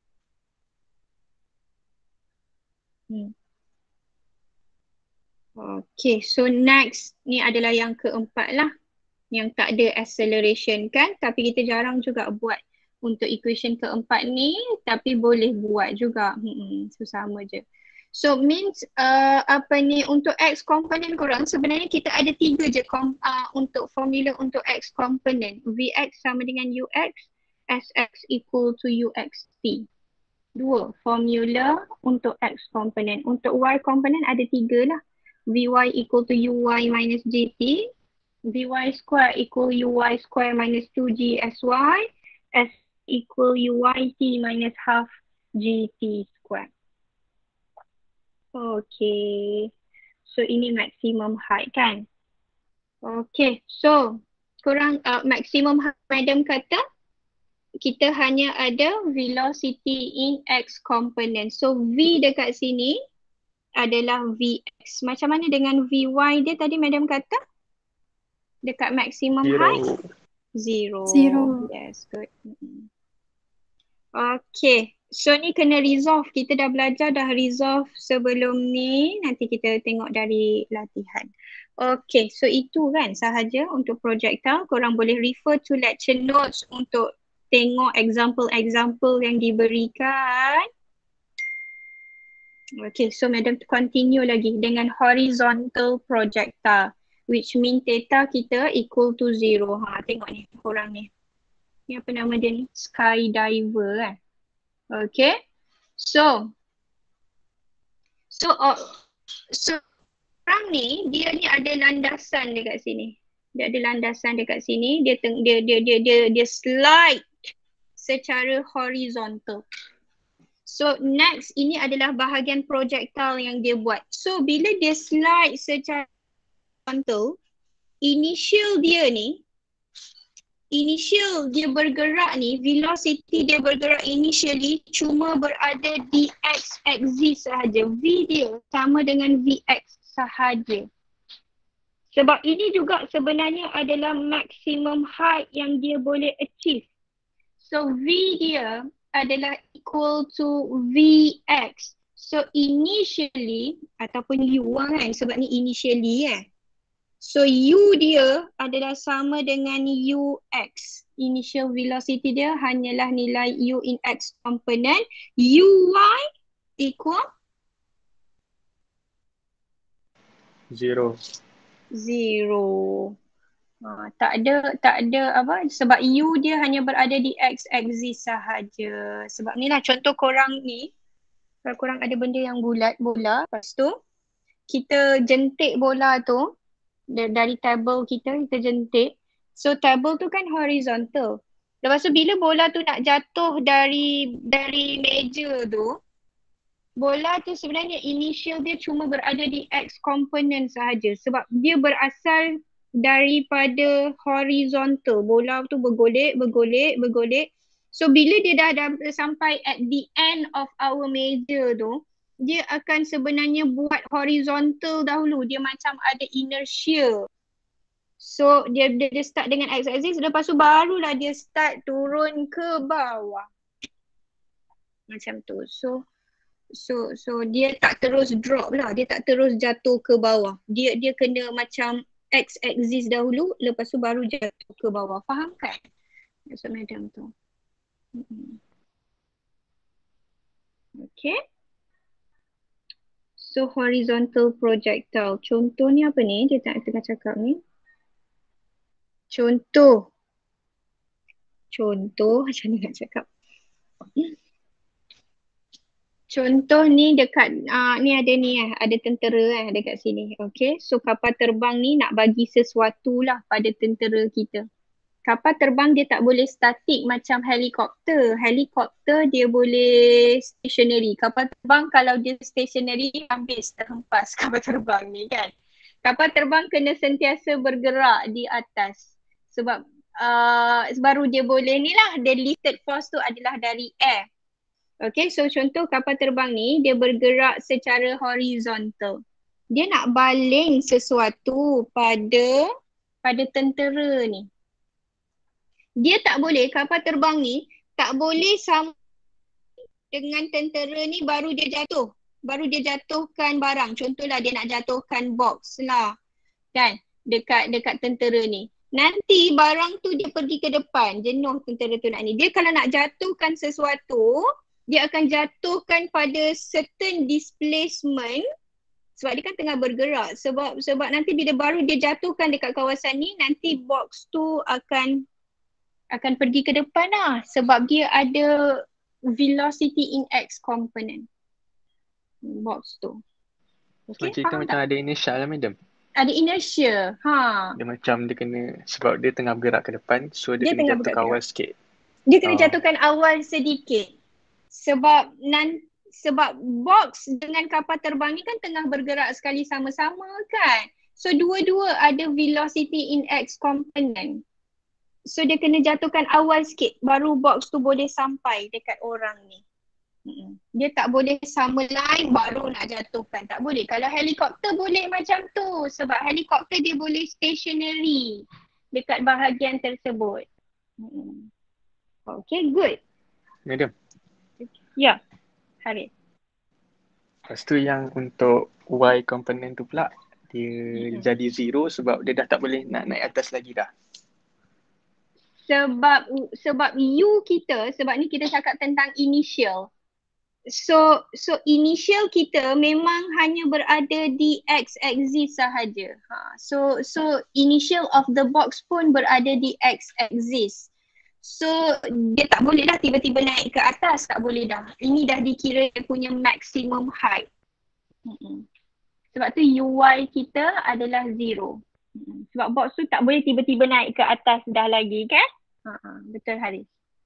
Okay, so next ni adalah yang keempat lah. Yang tak ada acceleration kan, tapi kita jarang juga buat untuk equation keempat ni, tapi boleh buat juga. So sama je. So means untuk X component korang sebenarnya kita ada 3 je untuk formula untuk X component. Vx sama dengan Ux, Sx equal to Uxt. 2 formula untuk X component. Untuk Y component ada 3 lah. Vy equal to Uy minus Gt. Vy square equal Uy square minus 2g Sy. S equal Uyt minus half Gt square. Okay. So ini maximum height kan? Okay. So korang maximum height madam kata kita hanya ada velocity in X component. So V dekat sini adalah Vx. Macam mana dengan Vy dia tadi madam kata? Dekat maximum height? Zero. Yes, good. Okay. So ni kena resolve. Kita dah belajar, dah resolve sebelum ni. Nanti kita tengok dari latihan. Okay. So itu kan sahaja untuk projectile. Korang boleh refer to lecture notes untuk tengok example-example yang diberikan. Okay. So madam continue lagi dengan horizontal projectile. Which mean theta kita equal to 0. Tengok ni korang ni. Ni apa nama dia ni? Skydiver kan. Okay. So orang ni dia ni ada landasan dekat sini. Dia ada landasan dekat sini. Dia slide secara horizontal. So next ini adalah bahagian projectile yang dia buat. So bila dia slide secara horizontal, initial dia bergerak ni, velocity dia bergerak initially cuma berada di X axis sahaja. V dia sama dengan Vx sahaja. Sebab ini juga sebenarnya adalah maximum height yang dia boleh achieve. So V dia adalah equal to Vx. So initially ataupun U kan, sebab ni initially So U dia adalah sama dengan Ux. Initial velocity dia hanyalah nilai U in X component. Uy equal? 0. Tak ada apa, sebab U dia hanya berada di X axis sahaja. Sebab ni lah contoh korang ni, kalau korang ada benda yang bulat bola, lepas tu kita jentik bola tu dari table kita jentik. So table tu kan horizontal. Lepas tu bila bola tu nak jatuh dari meja tu, bola tu sebenarnya initial dia cuma berada di X component sahaja. Sebab dia berasal daripada horizontal. Bola tu bergolek. So bila dia dah sampai at the end of our meja tu, dia akan sebenarnya buat horizontal dahulu. Dia macam ada inertia. So dia start dengan X axis, lepas tu barulah dia start turun ke bawah. Macam tu. So dia tak terus drop lah. Dia tak terus jatuh ke bawah. Dia kena macam X axis dahulu, lepas tu baru jatuh ke bawah. Faham kan? Maksud madam tu. Okay. So horizontal projectile. Contoh ni apa ni? Dia tengah cakap ni. Contoh macam ni nak cakap. Contoh ni dekat ni ada tentera dekat sini. Okay. So kapal terbang ni nak bagi sesuatu lah pada tentera kita. Kapal terbang dia tak boleh statik macam helikopter. Helikopter dia boleh stationary. Kapal terbang kalau dia stationary habis terhempas kapal terbang ni kan. Kapal terbang kena sentiasa bergerak di atas. Sebab baru dia boleh ni lah. The lifted force tu adalah dari air. Okay, so contoh kapal terbang ni dia bergerak secara horizontal. Dia nak baling sesuatu pada pada tentera ni. Dia tak boleh, kapal terbang ni tak boleh sama dengan tentera ni baru dia jatuh. Baru dia jatuhkan barang. Contohlah dia nak jatuhkan box lah. Kan? Dekat tentera ni. Nanti barang tu dia pergi ke depan. Jenuh tentera tu nak ni. Dia kalau nak jatuhkan sesuatu, dia akan jatuhkan pada certain displacement. Sebab dia kan tengah bergerak. Sebab nanti bila baru dia jatuhkan dekat kawasan ni, nanti box tu akan pergi ke depan lah. Sebab dia ada velocity in X component. Box tu. So cerita faham macam tak? ada initial lah madam. Ada inertia. Dia macam dia kena, sebab dia tengah bergerak ke depan, so dia kena tengah jatuh ke bergerak. awal sikit. Dia kena Oh. jatuhkan awal sedikit. Sebab box dengan kapal terbang ni kan tengah bergerak sekali sama-sama kan. So dua-dua ada velocity in X component. So dia kena jatuhkan awal sikit baru box tu boleh sampai dekat orang ni. Dia tak boleh sama line baru nak jatuhkan. Tak boleh. Kalau helikopter boleh macam tu. Sebab helikopter dia boleh stationary dekat bahagian tersebut. Okay, good. Madam. Ya, Harith. Lepas tu yang untuk Y component tu pula, dia jadi 0 sebab dia dah tak boleh nak naik atas lagi dah. Sebab U kita, sebab ni kita cakap tentang initial. So initial kita memang hanya berada di X axis sahaja. So initial of the box pun berada di X axis. So dia tak boleh dah tiba-tiba naik ke atas, tak boleh dah. Ini dah dikira dia punya maximum height. Sebab tu UY kita adalah 0. Sebab box tu tak boleh tiba-tiba naik ke atas dah lagi kan? Betul Haris.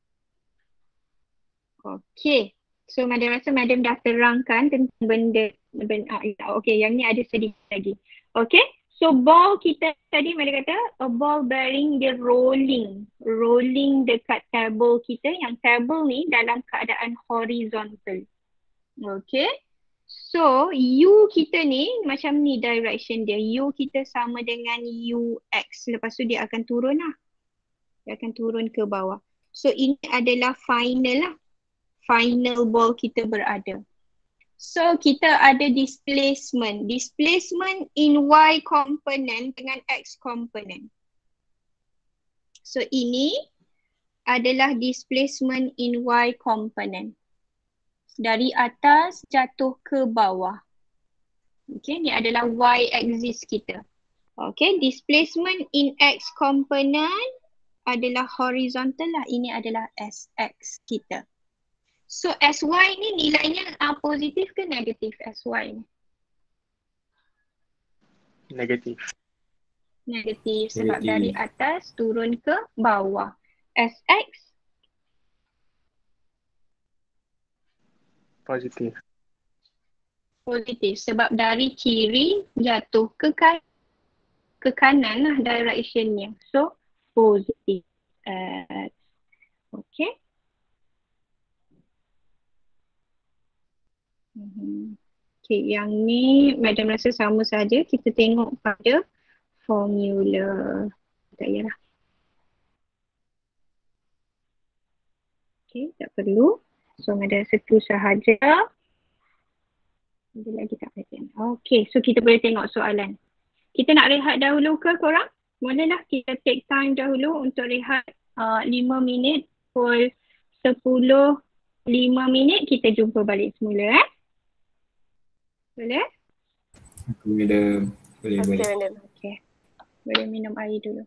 Okay. So madam rasa madam dah terangkan tentang benda. Okay, yang ni ada sedikit lagi. Okay. So ball kita tadi madam kata a ball bearing dia rolling dekat table kita, yang table ni dalam keadaan horizontal. Okay. So U kita ni macam ni direction dia. U kita sama dengan UX. Lepas tu dia akan turun lah. Dia akan turun ke bawah. So ini adalah final lah. Final ball kita berada. So kita ada displacement. Displacement in Y component dengan X component. So ini adalah displacement in Y component. Dari atas jatuh ke bawah. Okay, ni adalah Y axis kita. Okay, displacement in X component adalah horizontal lah. Ini adalah SX kita. So SY ni nilainya positif ke negatif SY ni? Negatif. Negatif sebab dari atas turun ke bawah. SX? Positif. Positif sebab dari kiri jatuh ke kanan lah directionnya. So positif. Okay. Okay, yang ni madam rasa sama saja. Kita tengok pada formula. Tak payahlah. Okay, tak perlu. So madam rasa tu sahaja. Ada lagi tak madam? Okay, so kita boleh tengok soalan. Kita nak rehat dahulu ke korang? Bolehlah kita take time dahulu untuk rehat 5 minit. Pukul 10:05 kita jumpa balik semula Boleh? Madam. Boleh. Okay. Boleh minum air dulu.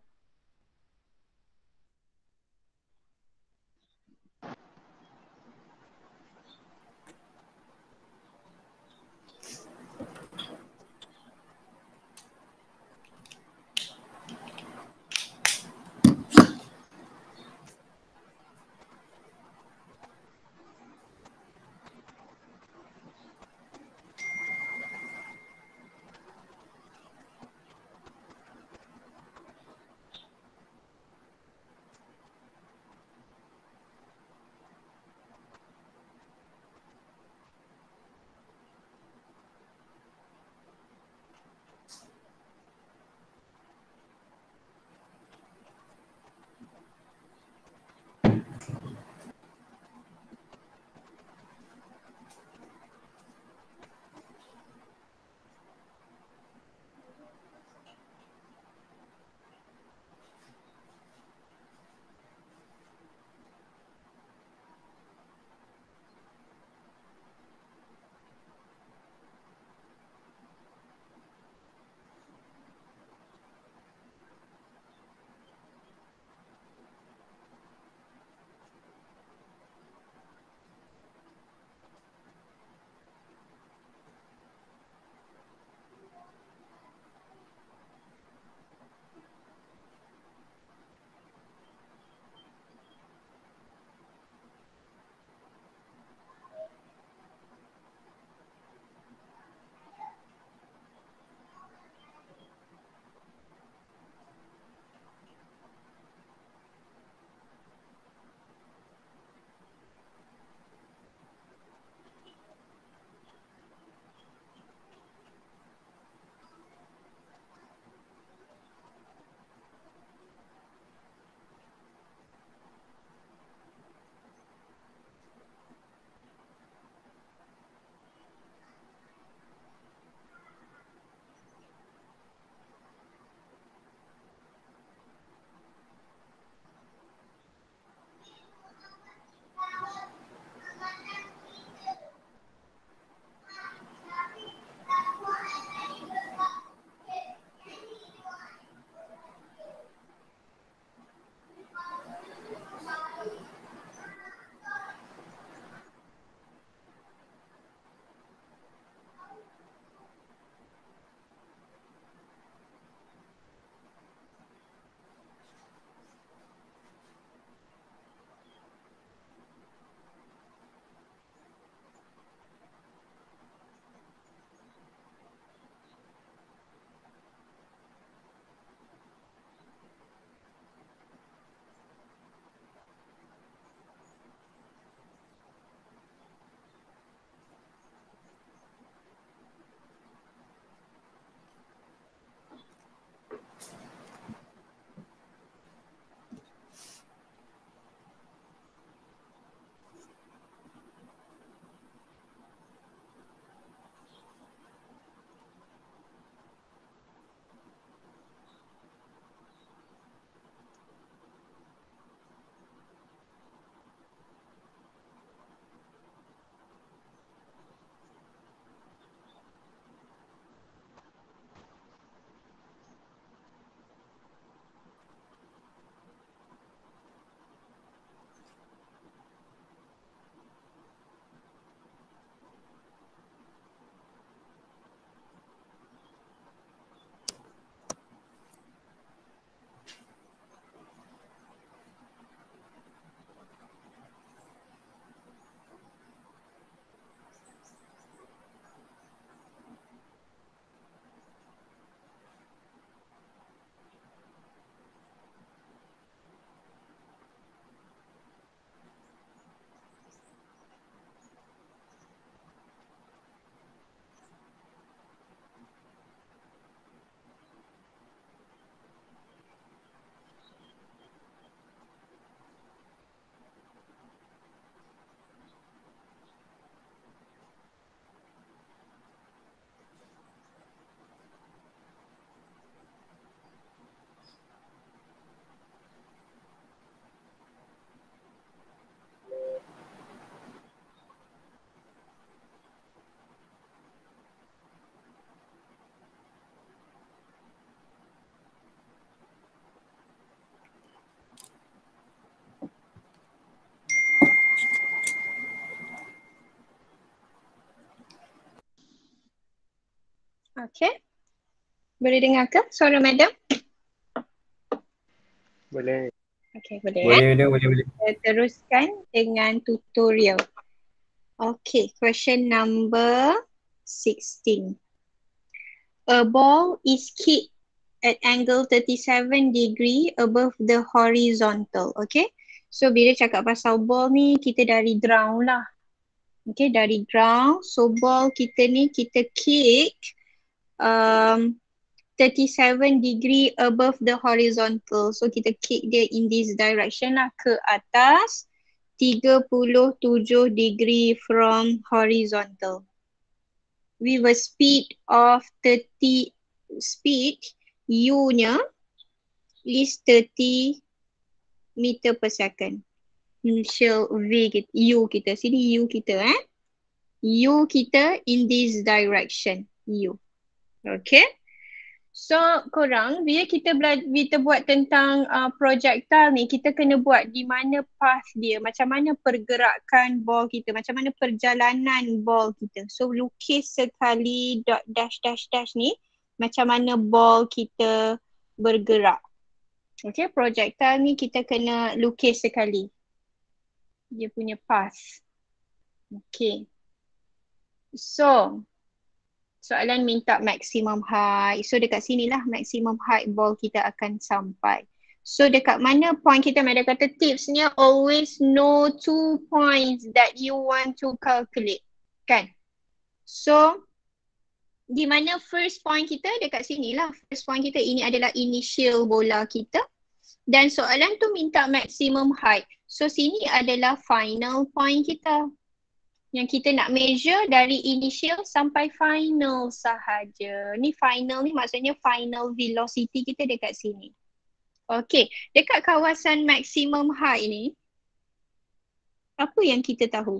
Okay. Boleh dengar ke suara madam? Boleh. Okay, boleh. Boleh madam, boleh. Kita teruskan dengan tutorial. Okay, question number 16. A ball is kicked at angle 37 degree above the horizontal. Okay. So bila cakap pasal ball ni, kita dari ground lah. Okay, dari ground. So ball kita ni kita kick 37 degree above the horizontal. So kita kick dia in this direction lah, ke atas 37 degree from horizontal. With a speed of 30, speed U-nya is 30 meter per second. Initial V kita, U kita, sini U kita U kita in this direction, U. Okay. So korang, bila kita buat tentang projectile ni, kita kena buat di mana path dia, macam mana pergerakan ball kita, macam mana perjalanan ball kita. So lukis sekali dot dash dash dash ni, macam mana ball kita bergerak. Okay, projectile ni kita kena lukis sekali dia punya path. Okay. So soalan minta maximum height. So dekat sinilah maximum height ball kita akan sampai. So dekat mana point kita, Madam kata tipsnya always know 2 points that you want to calculate. Kan? So di mana first point kita, dekat sinilah first point kita, ini adalah initial bola kita. Dan soalan tu minta maximum height. So sini adalah final point kita. Yang kita nak measure dari initial sampai final sahaja. Ni final ni maksudnya final velocity kita dekat sini. Okay, dekat kawasan maximum height ni, apa yang kita tahu?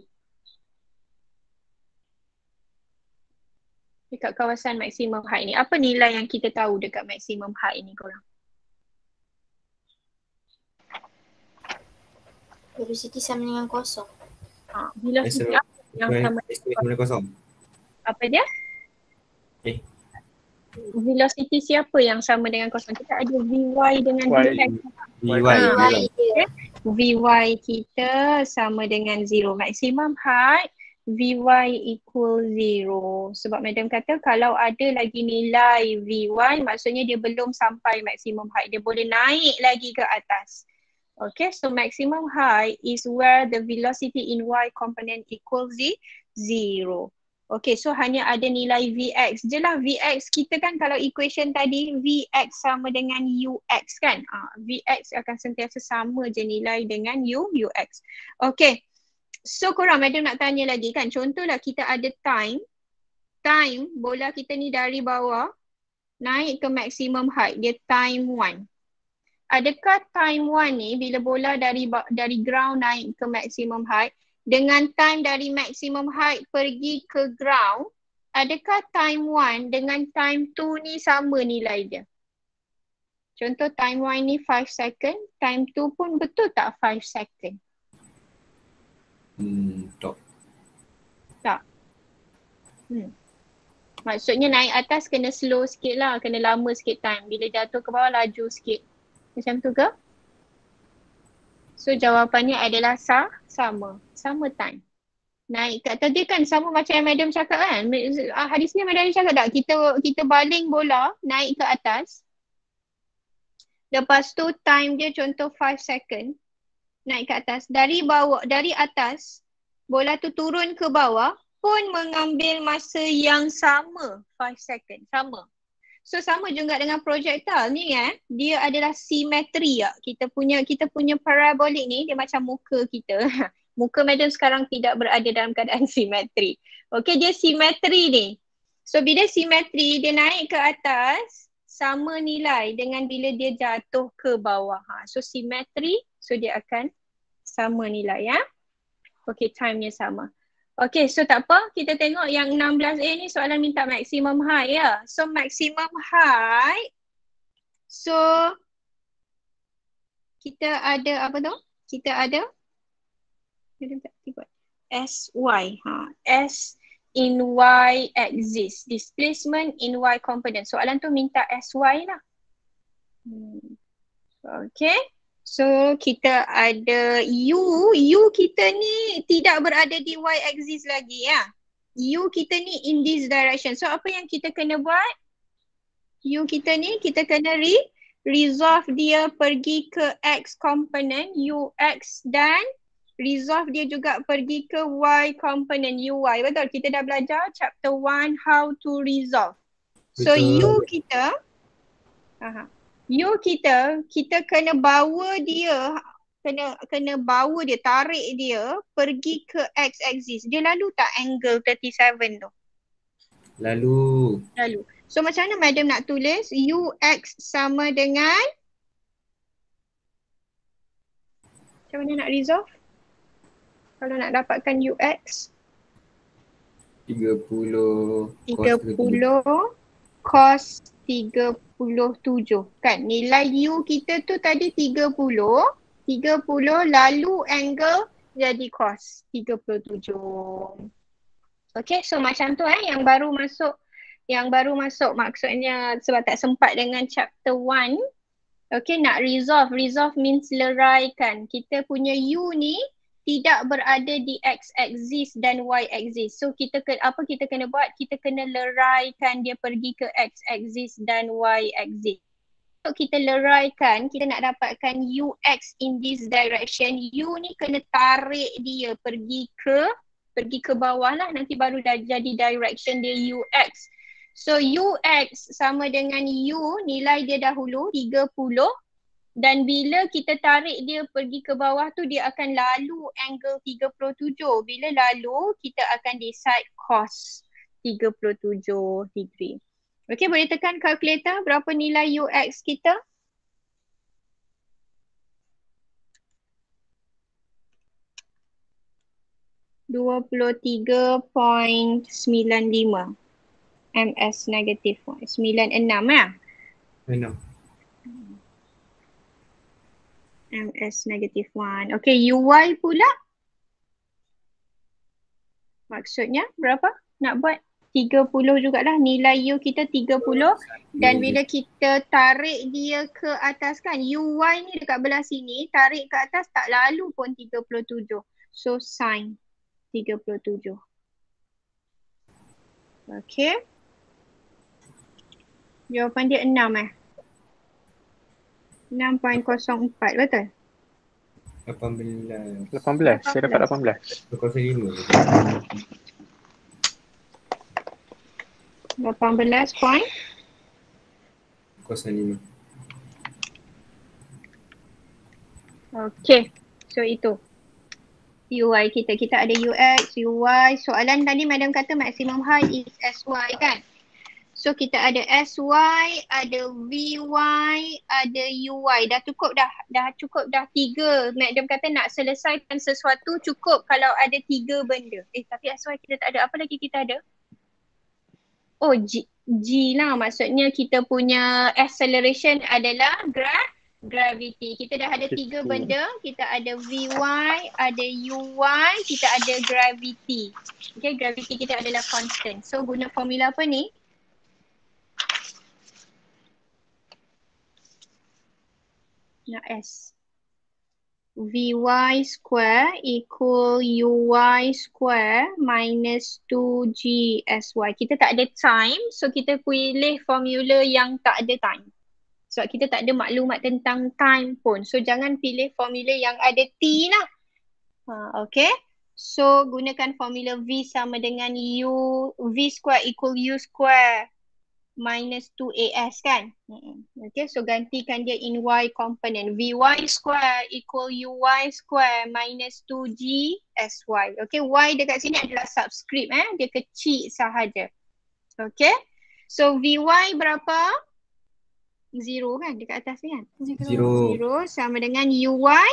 Dekat kawasan maximum height ni, apa nilai yang kita tahu dekat maximum height ni korang? Velocity sama dengan kosong. Velocity apa yang sama dengan kosong? Apa dia? Velocity siapa yang sama dengan kosong? Kita ada Vy dengan Vx. Vy kita sama dengan 0. Maximum height Vy equal 0. Sebab Madam kata kalau ada lagi nilai Vy, maksudnya dia belum sampai maximum height. Dia boleh naik lagi ke atas. Okay, so maximum height is where the velocity in y component equals 0. Okay, so hanya ada nilai Vx je lah. Vx kita kan kalau equation tadi Vx sama dengan Ux kan. Vx akan sentiasa sama je nilai dengan Ux. Okay, so korang Madam nak tanya lagi kan. Contohlah kita ada time bola kita ni dari bawah naik ke maximum height. Dia time 1. Adakah time 1 ni bila bola dari ground naik ke maximum height dengan time dari maximum height pergi ke ground, adakah time 1 dengan time 2 ni sama nilai dia? Contoh time 1 ni 5 second, time 2 pun betul tak 5 second? Tak. Maksudnya naik atas kena slow sikit lah, kena lama sikit time. Bila jatuh ke bawah laju sikit. Macam tu ke? So jawapannya adalah sama time. Naik kat atas dia kan sama macam yang Madam cakap kan. Hadis ni Madam cakap tak? Kita baling bola naik ke atas. Lepas tu time dia contoh 5 second. Naik ke atas. Dari atas bola tu turun ke bawah pun mengambil masa yang sama 5 second. Sama. So sama juga dengan projectile ni kan, dia adalah simetri ya. Kita punya parabolik ni dia macam muka kita. Muka Madam sekarang tidak berada dalam keadaan simetri. Okay, dia simetri ni. So bila simetri dia naik ke atas sama nilai dengan bila dia jatuh ke bawah. So simetri, so dia akan sama nilai ya. Okay, time-nya sama. Okay, so tak apa. Kita tengok yang 16A ni soalan minta maximum height ya. So maximum height. So kita ada apa tu? Kita ada SY. S in Y axis. Displacement in Y component. Soalan tu minta SY lah. Okay. So kita ada U kita ni tidak berada di Y axis lagi ya. U kita ni in this direction. So apa yang kita kena buat? U kita ni kita kena resolve dia pergi ke X component UX dan resolve dia juga pergi ke Y component UY. Betul? Kita dah belajar chapter 1 how to resolve. So U kita kita kena bawa dia kena bawa dia, tarik dia pergi ke X axis. Dia lalu tak angle 37 tu? Lalu. So macam mana madam nak tulis UX sama dengan, macam mana nak resolve kalau nak dapatkan UX? 30 cos 37 kan. Nilai U kita tu tadi 30 lalu angle jadi cos 37. Okay, so macam tu yang baru masuk maksudnya sebab tak sempat dengan chapter 1. Okay, nak resolve. Resolve means leraikan. Kita punya U ni tidak berada di X axis dan Y axis. So kita kena buat? Kita kena leraikan dia pergi ke X axis dan Y axis. So kita leraikan, kita nak dapatkan UX in this direction. U ni kena tarik dia pergi ke bawah lah, nanti baru dah jadi direction dia UX. So UX sama dengan U, nilai dia dahulu 30, dan bila kita tarik dia pergi ke bawah tu dia akan lalu angle 37. Bila lalu kita akan decide cos 37 degree. Okay, boleh tekan kalkulator berapa nilai UX kita? .95 ms negatif 96 ya? 6 ms negatif 1. Okay, UY pula maksudnya berapa? Nak buat 30 jugalah, nilai U kita 30 dan bila kita tarik dia ke atas kan, UY ni dekat belah sini, tarik ke atas tak lalu pun 37. So sin 37. Okay. Jawapan dia 6 6.04, betul? 18. Saya dapat 18. 05. 18 point 05. Okay, so itu UI kita ada UX, UY. Soalan tadi madam kata maximum height is SY kan. So kita ada SY, ada VY, ada UY. Dah cukup dah 3. Madam kata nak selesaikan sesuatu cukup kalau ada 3 benda. Tapi SY kita tak ada. Apa lagi kita ada? Oh, G lah, maksudnya kita punya acceleration adalah gravity. Kita dah ada 3 benda. Kita ada VY, ada UY, kita ada gravity. Okay, gravity kita adalah constant. So guna formula apa ni? Nak S. Vy square equal Uy square minus 2G Sy. Kita tak ada time, so kita pilih formula yang tak ada time. Sebab kita tak ada maklumat tentang time pun. So jangan pilih formula yang ada T lah. Okay. So gunakan formula V sama dengan U. V square equal U square minus 2AS kan. Okay, so gantikan dia in Y component. Vy square equal Uy square minus 2G Sy. Okay, Y dekat sini adalah subscript. Dia kecil sahaja. Okay, so Vy berapa? 0 kan dekat atas ni kan? 0 sama dengan Uy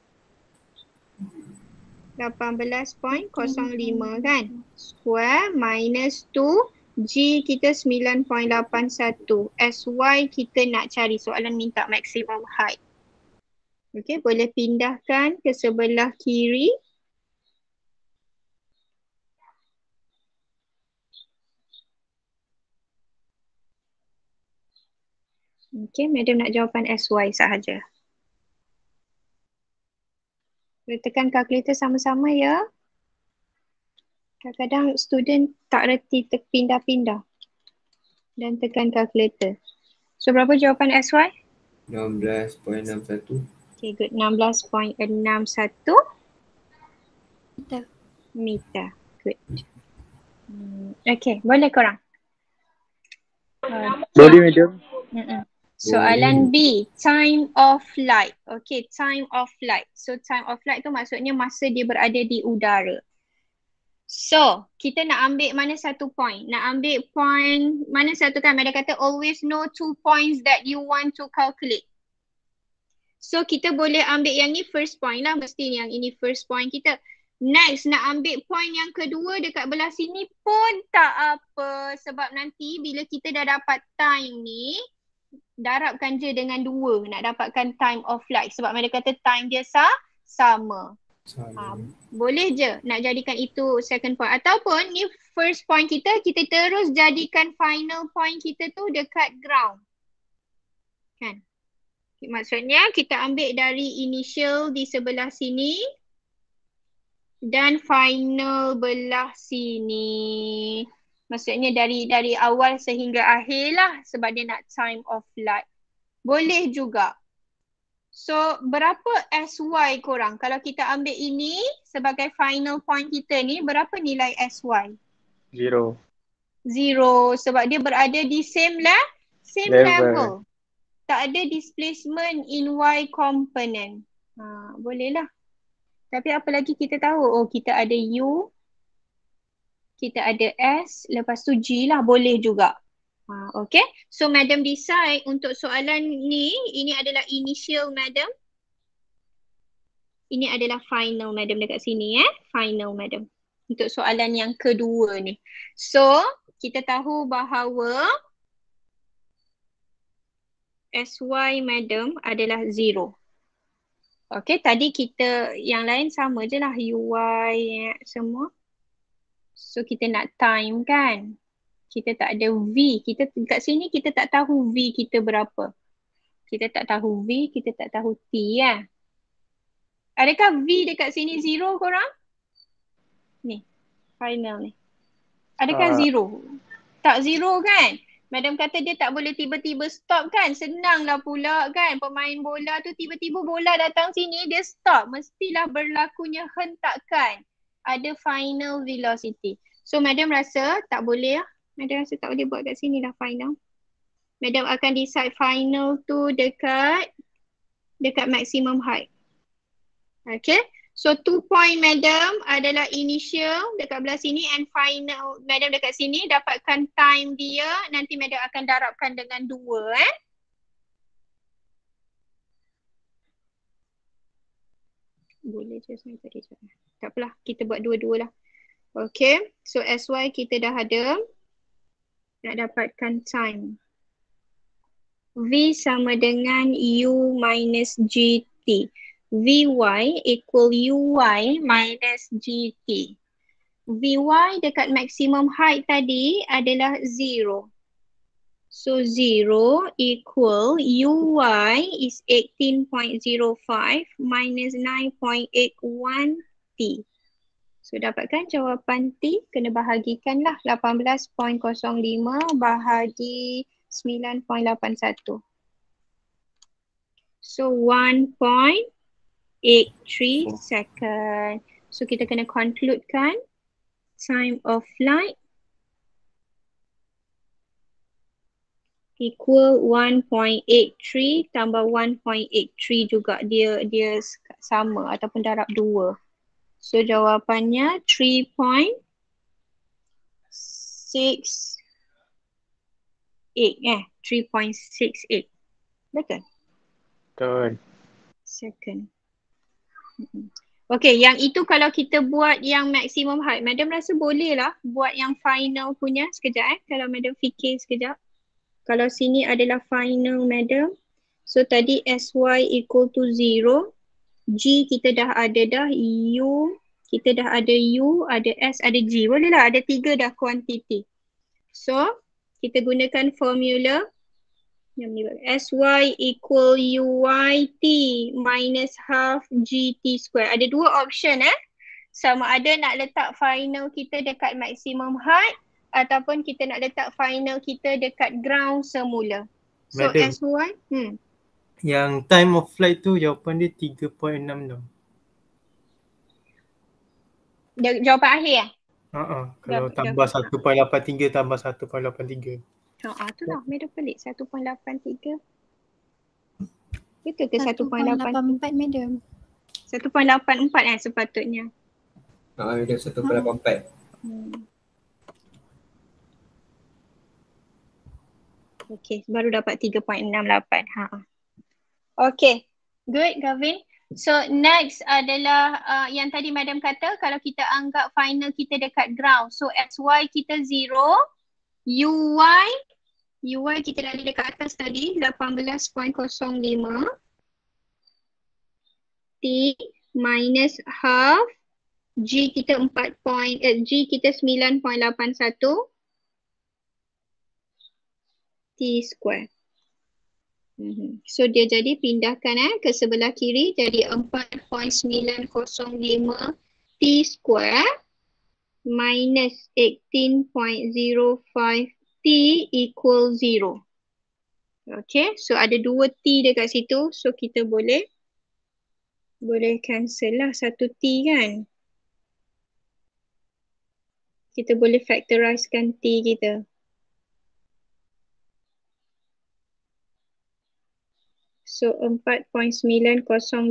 18.05 kan? Square minus 2 G kita 9.81. SY kita nak cari, soalan minta maximum height. Okay, boleh pindahkan ke sebelah kiri. Okay, madam nak jawapan SY sahaja. Boleh tekan kalkulator sama-sama ya. Kadang-kadang student tak reti pindah-pindah dan tekan kalkulator. So berapa jawapan SY? 16.61. Okay, good. 16.61 meter. Good. Okay, boleh korang? Boleh madam. Soalan B, time of light. Okay, time of light. So time of light tu maksudnya masa dia berada di udara. So, kita nak ambil mana satu point? Nak ambil point mana satu kan? Mereka kata always know 2 points that you want to calculate. So, kita boleh ambil yang ni first point lah. Mesti yang ini first point kita. Next, nak ambil point yang kedua dekat belah sini pun tak apa. Sebab nanti bila kita dah dapat time ni, darabkan je dengan 2 nak dapatkan time of light. Sebab mereka kata time dia sama. Boleh je nak jadikan itu second point. Ataupun ni first point kita terus jadikan final point kita tu dekat ground. Kan? Maksudnya kita ambil dari initial di sebelah sini dan final belah sini. Maksudnya dari awal sehingga akhir lah sebab dia nak time of light. Boleh juga. So berapa SY korang? Kalau kita ambil ini sebagai final point kita ni, berapa nilai SY? 0. 0 sebab dia berada di same level. Tak ada displacement in Y component. Boleh lah. Tapi apa lagi kita tahu? Oh, kita ada U, kita ada S, lepas tu G lah, boleh juga. Okay, so madam decide untuk soalan ni, ini adalah initial madam. Ini adalah final madam dekat sini final madam. Untuk soalan yang kedua ni. So, kita tahu bahawa SY madam adalah 0. Okay, tadi kita yang lain sama je lah UY semua. So, kita nak time kan. Kita tak ada V. Kita kat sini kita tak tahu V kita berapa. Kita tak tahu V, kita tak tahu T ya. Adakah V dekat sini 0 korang? Ni, final ni. Adakah 0? Tak 0 kan? Madam kata dia tak boleh tiba-tiba stop kan? Senanglah pula kan. Pemain bola tu tiba-tiba bola datang sini dia stop. Mestilah berlakunya hentakan. Ada final velocity. So madam rasa tak boleh lah. Madam rasa tak boleh buat kat sini lah final. Madam akan decide final tu dekat maximum height. Okay. So 2 point madam adalah initial dekat belah sini and final madam dekat sini dapatkan time dia. Nanti madam akan darabkan dengan 2 Boleh je saya tadi cakap. Tak apalah, kita buat dua-dua lah. Okay. So SY kita dah ada. Nak dapatkan time. V sama dengan U minus GT. Vy equal Uy minus GT. Vy dekat maximum height tadi adalah 0. So 0 equal Uy is 18.05 minus 9.81 T. So dapatkan jawapan T, kena bahagikanlah 18.05 bahagi 9.81. So 1.83 second. So kita kena concludekan time of flight equal 1.83 tambah 1.83 juga dia sama ataupun darab 2. So jawapannya 3.68 3.68. Betul? Betul. Second. Okay, yang itu kalau kita buat yang maximum height. Madam rasa boleh lah buat yang final punya sekejap kalau madam fikir sekejap. Kalau sini adalah final madam. So tadi SY equal to 0. G kita dah ada dah. U kita dah ada U, ada S, ada G. Boleh lah, ada 3 dah kuantiti. So kita gunakan formula SY equal UYT minus half GT square. Ada dua option sama ada nak letak final kita dekat maximum height ataupun kita nak letak final kita dekat ground semula. So Madam, SY yang time of flight tu jawapan dia 3.6 tau. jawapan akhir Kalau tambah 1.83 tambah 1.83. tu lah Madam pelik 1.83. Betul ke 1.84 Madam? 1.84 sepatutnya. Dia 1.84. Okay, baru dapat 3.68. Okay, good Gavin. So next adalah yang tadi Madam kata kalau kita anggap final kita dekat ground. So SY kita 0, UY kita dah ada dekat atas tadi 18.05, T minus half, G kita 9.81, T square. So dia jadi pindahkan ke sebelah kiri jadi 4.905 T square minus 18.05 T equal 0. Okay, so ada 2 T dekat situ. So kita boleh cancel lah 1 T kan. Kita boleh factorizekan T kita. So 4.905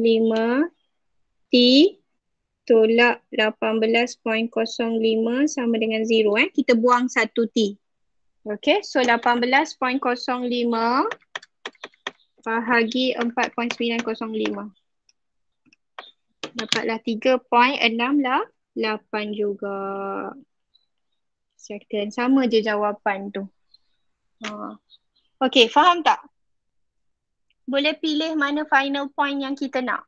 T tolak 18.05 sama dengan 0 Kita buang 1 T. Okay, so 18.05 bahagi 4.905. Dapatlah 3.68 juga. Second, sama je jawapan tu. Okay, faham tak? Boleh pilih mana final point yang kita nak.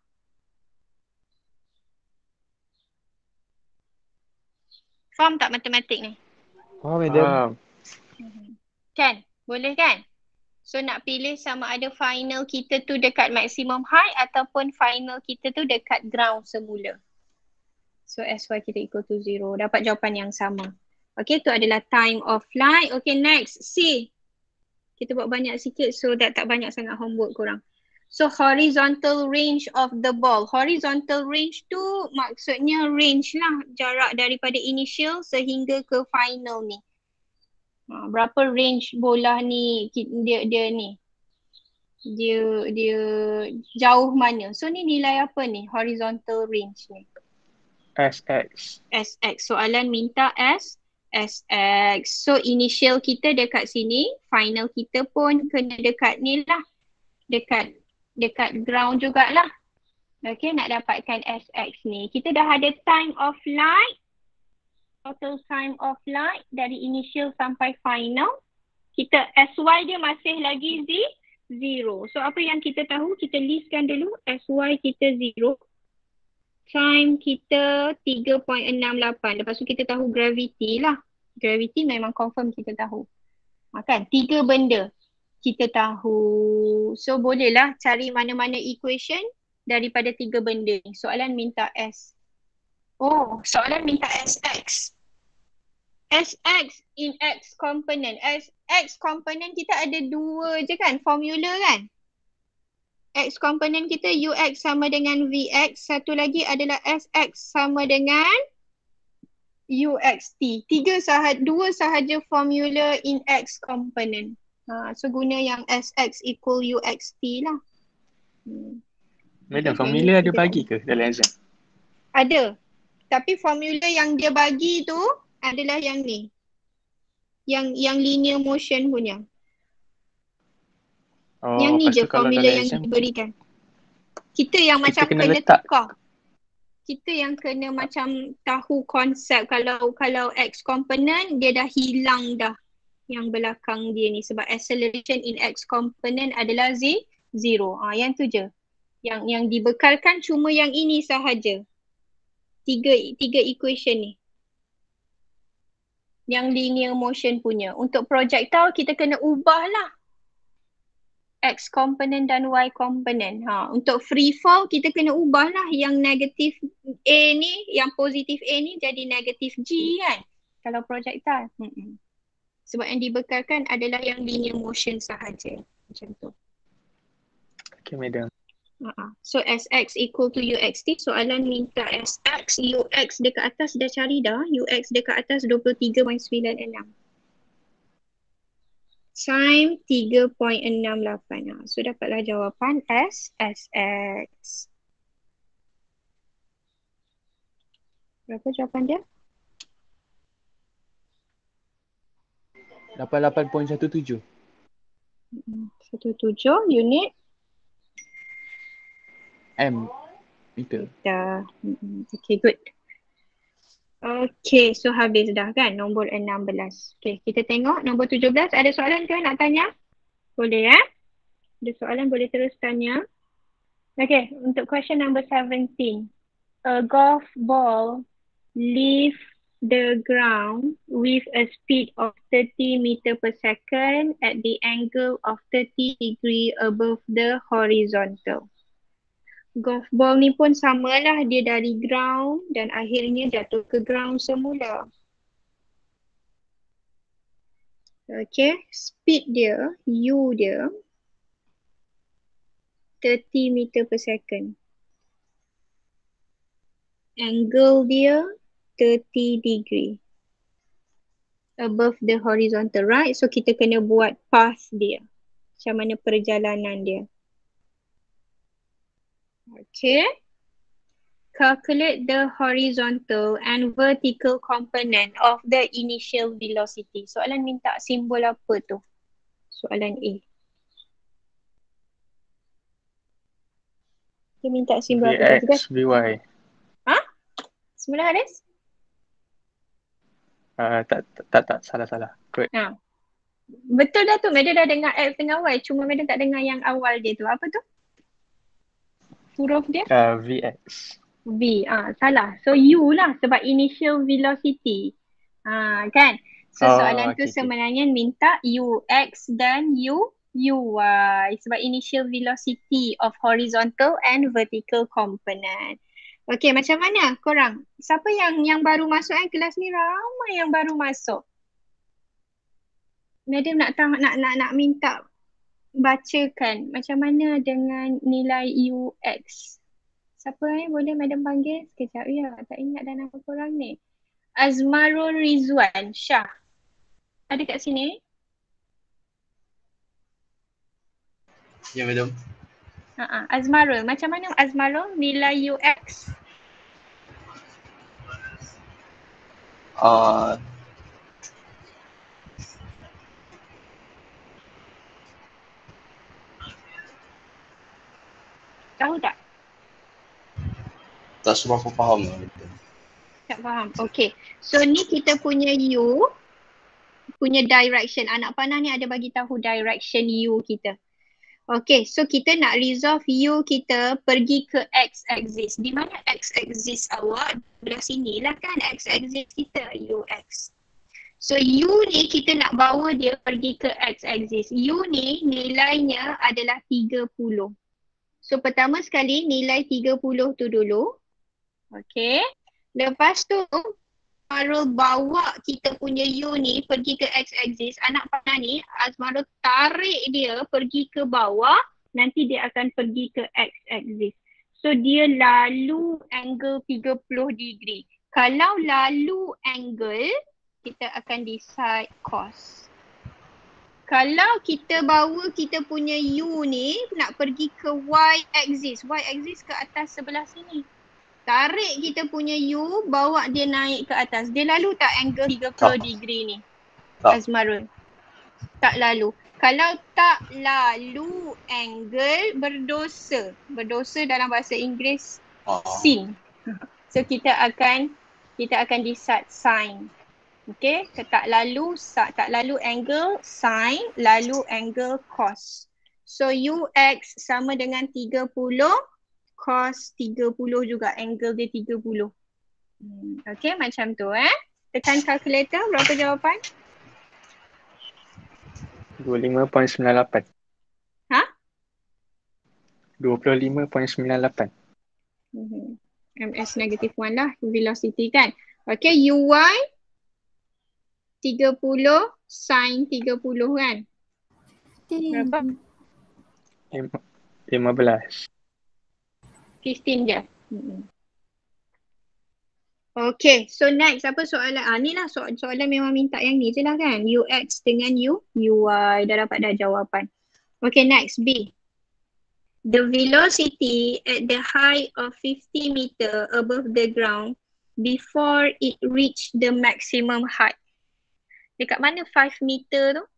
Faham tak matematik ni? Faham Madam. Kan? Boleh kan? So nak pilih sama ada final kita tu dekat maximum height ataupun final kita tu dekat ground semula. So SY kita equal to 0. Dapat jawapan yang sama. Okay, tu adalah time of flight. Okay, next. C. Kita buat banyak sikit so tak banyak sangat homework korang. So horizontal range of the ball. Horizontal range tu maksudnya range lah. Jarak daripada initial sehingga ke final ni. Berapa range bola ni dia ni. Dia jauh mana. So ni nilai apa ni horizontal range ni? SX. Soalan minta SX. So initial kita dekat sini, final kita pun kena dekat ni lah. Dekat ground jugalah. Okay, nak dapatkan SX ni. Kita dah ada time of flight. Total time of flight dari initial sampai final. Kita SY dia masih lagi 0. So apa yang kita tahu, kita listkan dulu. SY kita 0. Time kita 3.68. Lepas tu kita tahu gravity lah. Gravity memang confirm kita tahu. Kan? 3 benda kita tahu. So bolehlah cari mana-mana equation daripada 3 benda ni. Soalan minta S. Oh, soalan minta SX. SX in X component. X component kita ada 2 je kan? Formula kan? X component kita UX sama dengan VX. Satu lagi adalah SX sama dengan UXT. 2 sahaja formula in X component. So guna yang SX equal UXT lah. Madam, formula ada bagi ke dalam exam? Ada. Tapi formula yang dia bagi tu adalah yang ni. Yang linear motion punya. Yang ni je formula yang diberikan. Kita yang macam kena tukar. Kita yang kena macam tahu konsep kalau X component dia dah hilang dah yang belakang dia ni sebab acceleration in X component adalah 0. Yang tu je. Yang dibekalkan cuma yang ini sahaja. Tiga equation ni. Yang linear motion punya. Untuk projectile kita kena ubah lah. X component dan Y component. Untuk free fall kita kena ubahlah yang negatif A ni, yang positif A ni jadi negatif G kan. Kalau projectile. Sebab yang dibekalkan adalah yang linear motion sahaja. Macam tu. Okay, madam. So SX equal to UXT, soalan minta SX, UX dekat atas dah cari dah. UX dekat atas 23.96. Sin 3.68. So dapatlah jawapan SX. Berapa jawapan dia? 88.17. 17 unit M meter. dah. Okay, good. Okay, so habis dah kan nombor 16. Okay, kita tengok nombor 17. Ada soalan ke nak tanya? Boleh Ada soalan boleh terus tanya. Okay, untuk question number 17. A golf ball leaves the ground with a speed of 30 meter per second at the angle of 30 degree above the horizontal. Golf ball ni pun samalah, dia dari ground dan akhirnya jatuh ke ground semula. Okay, speed dia, U dia 30 meter per second. Angle dia 30 degree above the horizontal, right? So kita kena buat path dia. Macam mana perjalanan dia. Okay. Calculate the horizontal and vertical component of the initial velocity. Soalan minta simbol apa tu? Soalan A. Dia minta simbol apa tu? VX, VY. Semula Haris? Tak, salah. Correct. Betul dah tu. Madam dah dengar X dengan Y. Cuma Madam tak dengar yang awal dia tu. Apa tu? Huruf dia? VX. V. Salah. So U lah sebab initial velocity. Kan? So soalan tu sebenarnya minta UX dan UY sebab initial velocity of horizontal and vertical component. Okay, macam mana korang? Siapa yang baru masuk kelas ni? Ramai yang baru masuk. Madam nak minta bacakan macam mana dengan nilai UX. Siapa boleh Madam panggil? Sekejap ya, tak ingat dah nama korang ni. Azmarul Rizwan Shah. Ada kat sini? Ya, Madam. Azmarul, macam mana Azmarul nilai UX? Tahu tak? Tak semua aku faham. Tak faham. Okay. So ni kita punya U punya direction. Anak panah ni ada bagi tahu direction U kita. Okay. So kita nak resolve U kita pergi ke X axis. Di mana X axis awak? Belah sini lah kan X axis kita UX. So U ni kita nak bawa dia pergi ke X axis. U ni nilainya adalah 30. So pertama sekali nilai 30 tu dulu. Okay. Lepas tu Azmarul bawa kita punya U ni pergi ke X axis. Anak panah ni Azmarul tarik dia pergi ke bawah. Nanti dia akan pergi ke X axis. So dia lalu angle 30 degree. Kalau lalu angle, kita akan decide cos. Kalau kita bawa kita punya U ni nak pergi ke Y axis ke atas sebelah sini. Tarik kita punya U, bawa dia naik ke atas. Dia lalu tak angle 30 degree ni? Azmarul. Tak lalu. Kalau tak lalu angle, berdosa. Berdosa dalam bahasa Inggeris sin. So kita akan decide sin. Okay, tak lalu angle sin, lalu angle cos. So UX sama dengan 30, cos 30 juga, angle dia 30. Okay, macam tu Tekan calculator, berapa jawapan? 25.98. 25.98. MS negative 1 lah, velocity kan. Okay, UY 30 sin 30 kan. Berapa? 15. 15 je. Okay, so next apa soalan? Ni lah soalan memang minta yang ni je lah kan. UX dengan UY. Dah dapat dah jawapan. Okay, next B. The velocity at the height of 50 meter above the ground before it reach the maximum height. Dekat mana 5 meter tu?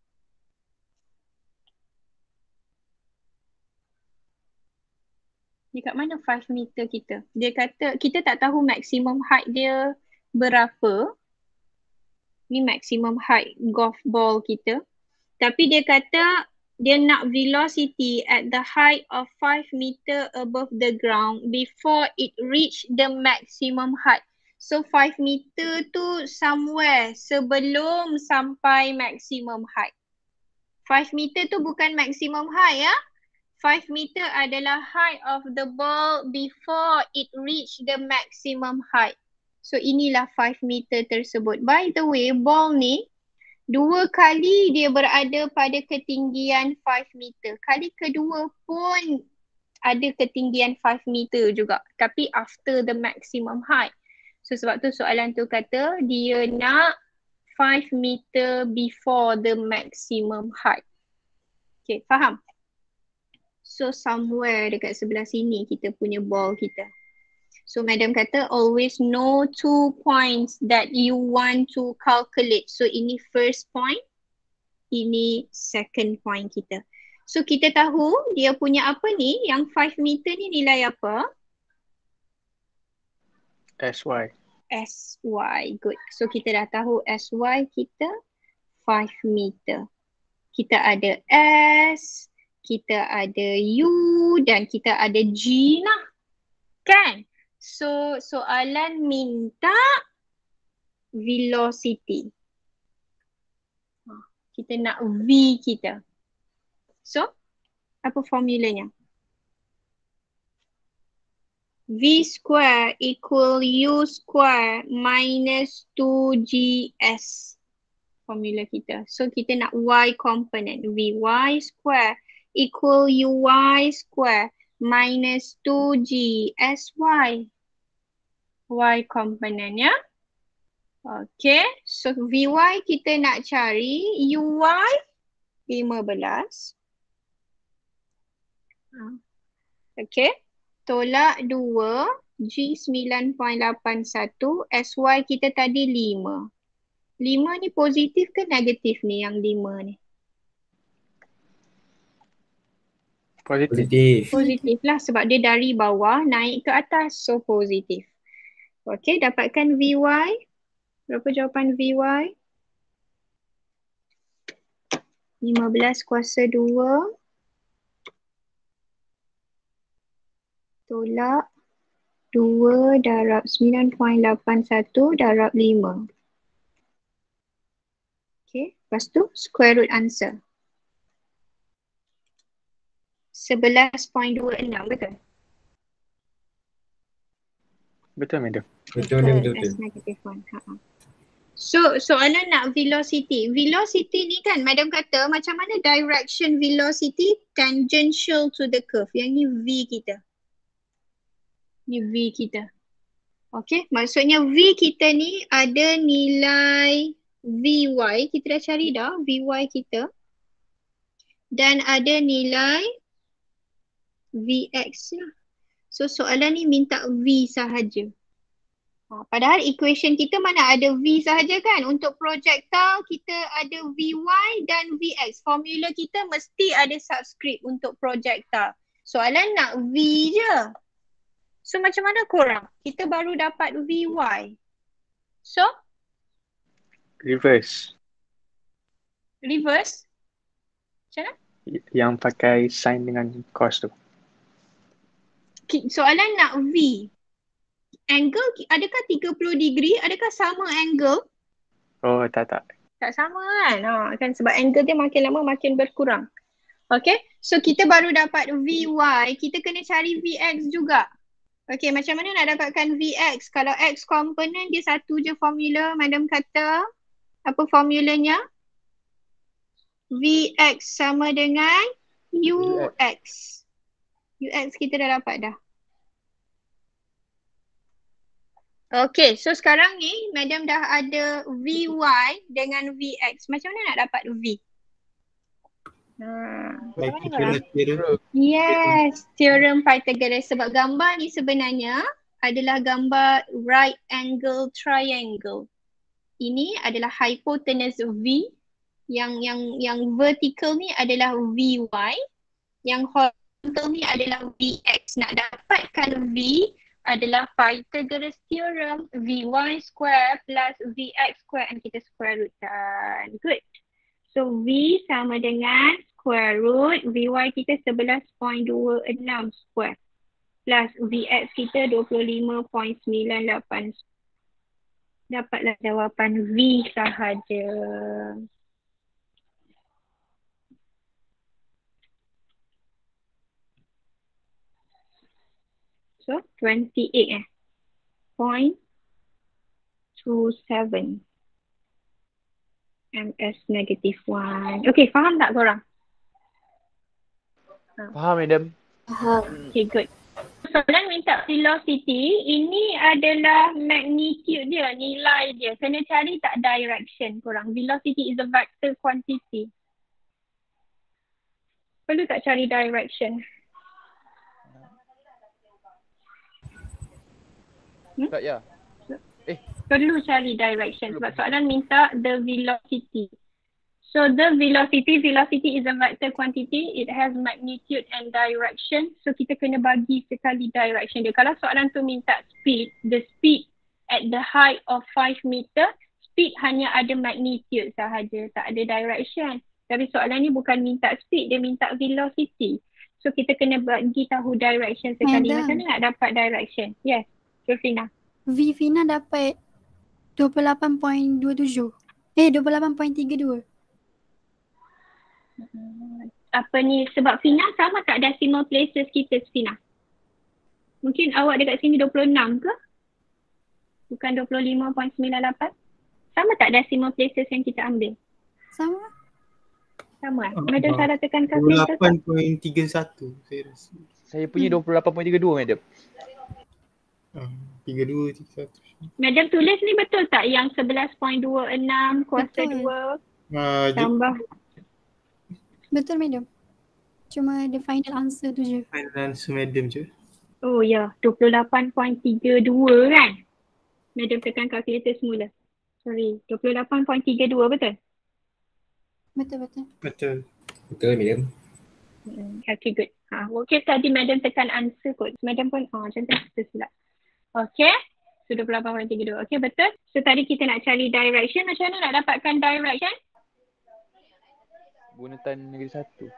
Dekat mana 5 meter kita? Dia kata kita tak tahu maximum height dia berapa. Ni maximum height golf ball kita. Tapi dia kata dia nak velocity at the height of 5 meter above the ground before it reach the maximum height. So 5 meter tu somewhere sebelum sampai maximum height. 5 meter tu bukan maximum height ya. 5 meter adalah height of the ball before it reach the maximum height. So inilah 5 meter tersebut. By the way, ball ni 2 kali dia berada pada ketinggian 5 meter. Kali kedua pun ada ketinggian 5 meter juga. Tapi after the maximum height. So sebab tu soalan tu kata dia nak 5 meter before the maximum height. Okay, faham? So somewhere dekat sebelah sini kita punya ball kita. So madam kata always know 2 points that you want to calculate. So ini first point, ini second point kita. So kita tahu dia punya apa ni, yang 5 meter ni nilai apa? SY. SY, good. So kita dah tahu SY kita 5 meter. Kita ada S, kita ada U dan kita ada G lah. Kan? So soalan minta velocity. Kita nak V kita. So apa formulanya? V square equal U square minus 2GS. Formula kita. So kita nak Y component. Vy square equal Uy square minus 2G SY. Y component ya. Okay. So Vy kita nak cari Uy 15. Okay. Tolak 2. G 9.81. SY kita tadi 5. 5 ni positif ke negatif ni yang 5 ni? Positif. Positif lah sebab dia dari bawah naik ke atas. So positif. Okay, dapatkan Vy. Berapa jawapan Vy? 15 kuasa 2. Tolak 2 darab 9.81 darab 5. Okay, lepas tu square root answer. 11.26, betul? Betul, madam. Betul, betul. S negative 1. So soalan nak velocity. Velocity ni kan madam kata macam mana direction velocity tangential to the curve. Yang ni V kita. Ni V kita. Okay, maksudnya V kita ni ada nilai Vy. Kita dah cari dah Vy kita. Dan ada nilai Vx lah. So soalan ni minta V sahaja. Padahal equation kita mana ada V sahaja kan. Untuk projectile kita ada Vy dan Vx. Formula kita mesti ada subscript untuk projectile. Soalan nak V je. So macam mana korang? Kita baru dapat Vy. So? Reverse. Reverse? Macam mana? Yang pakai sin dengan cos tu. Soalan nak V. Angle adakah 30 degree? Adakah sama angle? Oh, tak. Tak sama kan? Kan sebab angle dia makin lama makin berkurang. Okay, so kita baru dapat Vy, kita kena cari Vx juga. Okay, macam mana nak dapatkan Vx? Kalau X komponen dia satu je formula, madam kata apa formulanya? Vx sama dengan Ux. Ux kita dah dapat dah. Okay, so sekarang ni madam dah ada Vy dengan Vx. Macam mana nak dapat V? Pythagoras theorem. Yes, teorem Pythagoras. Sebab gambar ni sebenarnya adalah gambar right angle triangle. Ini adalah hypotenuse V. Yang vertical ni adalah Vy. Yang horizontal ni adalah Vx. Nak dapatkan V adalah Pythagoras theorem. Vy square plus Vx square and kita square rootkan. Good. So V sama dengan square root Vy kita 11.26 square plus Vx kita 25.98. Dapatlah jawapan V sahaja. So 28.27. MS -1. Okay, faham tak korang? Faham, madam. Okay, good. Soalan minta velocity, ini adalah magnitude dia, nilai dia. Kena cari tak direction korang. Velocity is a vector quantity. Perlu tak cari direction? Tak ya. Perlu cari direction sebab soalan minta the velocity. So the velocity is a vector quantity. It has magnitude and direction. So kita kena bagi sekali direction dia. Kalau soalan tu minta speed, the speed at the height of 5 meter, speed hanya ada magnitude sahaja, tak ada direction. Tapi soalan ni bukan minta speed, dia minta velocity. So kita kena bagi tahu direction sekali. Macam mana nak dapat direction? Yes, Jofrina. V Fina dapat 28.27. 28.32. Apa ni, sebab Fina sama tak decimal places kita, Fina? Mungkin awak dekat sini 26 ke? Bukan 25.98? Sama tak decimal places yang kita ambil? Sama. Sama. Madam salah tekan kalkulator. 28.31 saya rasa. Saya punya 28.32, madam. 32, 31. Madam tulis ni betul tak yang 11.26 kuasa 2 tambah? Betul, madam. Cuma the final answer tu je. Final answer madam je. Oh ya, 28.32 kan? Madam tekan kalkulator semula. Sorry, 28.32 betul? Betul. Betul, madam. Okay, good. Okay, tadi madam tekan answer kot. Madam pun, macam tu silap. Okay, so 28.32. Okay, betul. So tadi kita nak cari direction. Macam mana nak dapatkan direction? Guna tan negeri 1.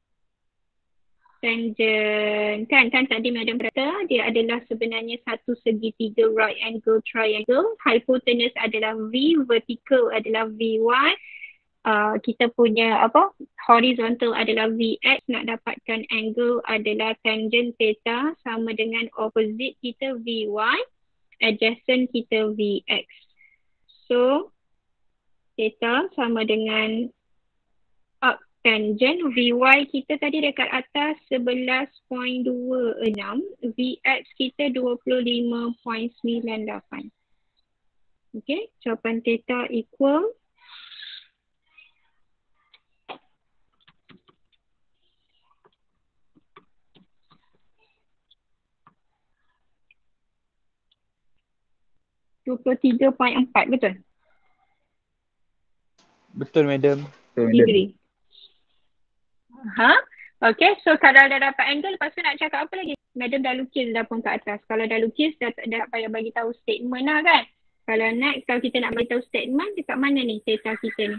Tangent. Kan tadi madam kata dia adalah sebenarnya satu segitiga right angle triangle. Hypotenuse adalah V, vertical adalah Vy. Kita punya horizontal adalah Vx. Nak dapatkan angle adalah tangent theta sama dengan opposite kita Vy, adjacent kita Vx. So theta sama dengan tangent Vy kita tadi dekat atas 11.26, Vx kita 25.98. Okay, jawapan theta equal .4, betul? Betul, madam. Degree. Okay, so kalau dah dapat angle, lepas tu nak cakap apa lagi? Madam dah lukis dah pun kat atas. Kalau dah lukis, dah payah bagi tahu statement lah kan? Kalau next, kalau kita nak bagi tahu statement, dekat mana ni theta kita ni?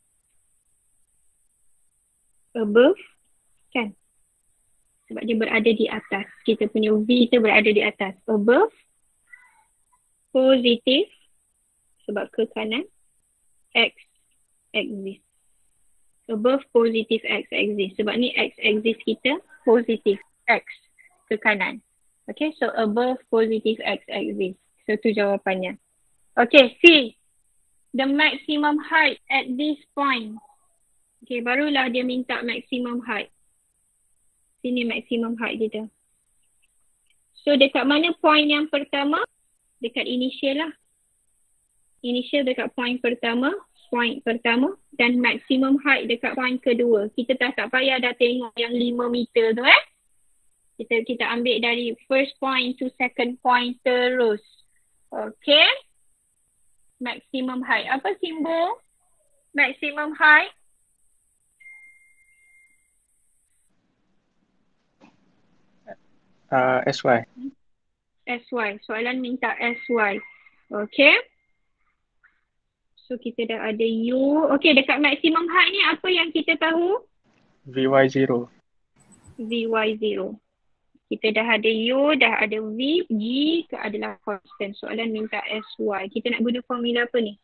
Above, kan? Sebab dia berada di atas. Kita punya V kita berada di atas. Above, positif, sebab ke kanan, X, axis. Above positive x-axis. Sebab ni x-axis kita positif. X ke kanan. Okay, so above positive x-axis. So tu jawapannya. Okay, C. The maximum height at this point. Okay, barulah dia minta maximum height. Sini maximum height kita. So dekat mana point yang pertama? Dekat initial lah. Initial dekat point pertama. Dan maximum height dekat point kedua. Kita tak payah dah tengok yang 5 meter tu Kita ambil dari first point to second point terus. Okay. Maximum height. Apa simbol maximum height? SY. SY. Soalan minta SY. Okay. So kita dah ada U. Okay, dekat maximum height ni apa yang kita tahu? VY0. VY0. Kita dah ada U, dah ada V, G adalah constant. Soalan minta SY. Kita nak guna formula apa ni?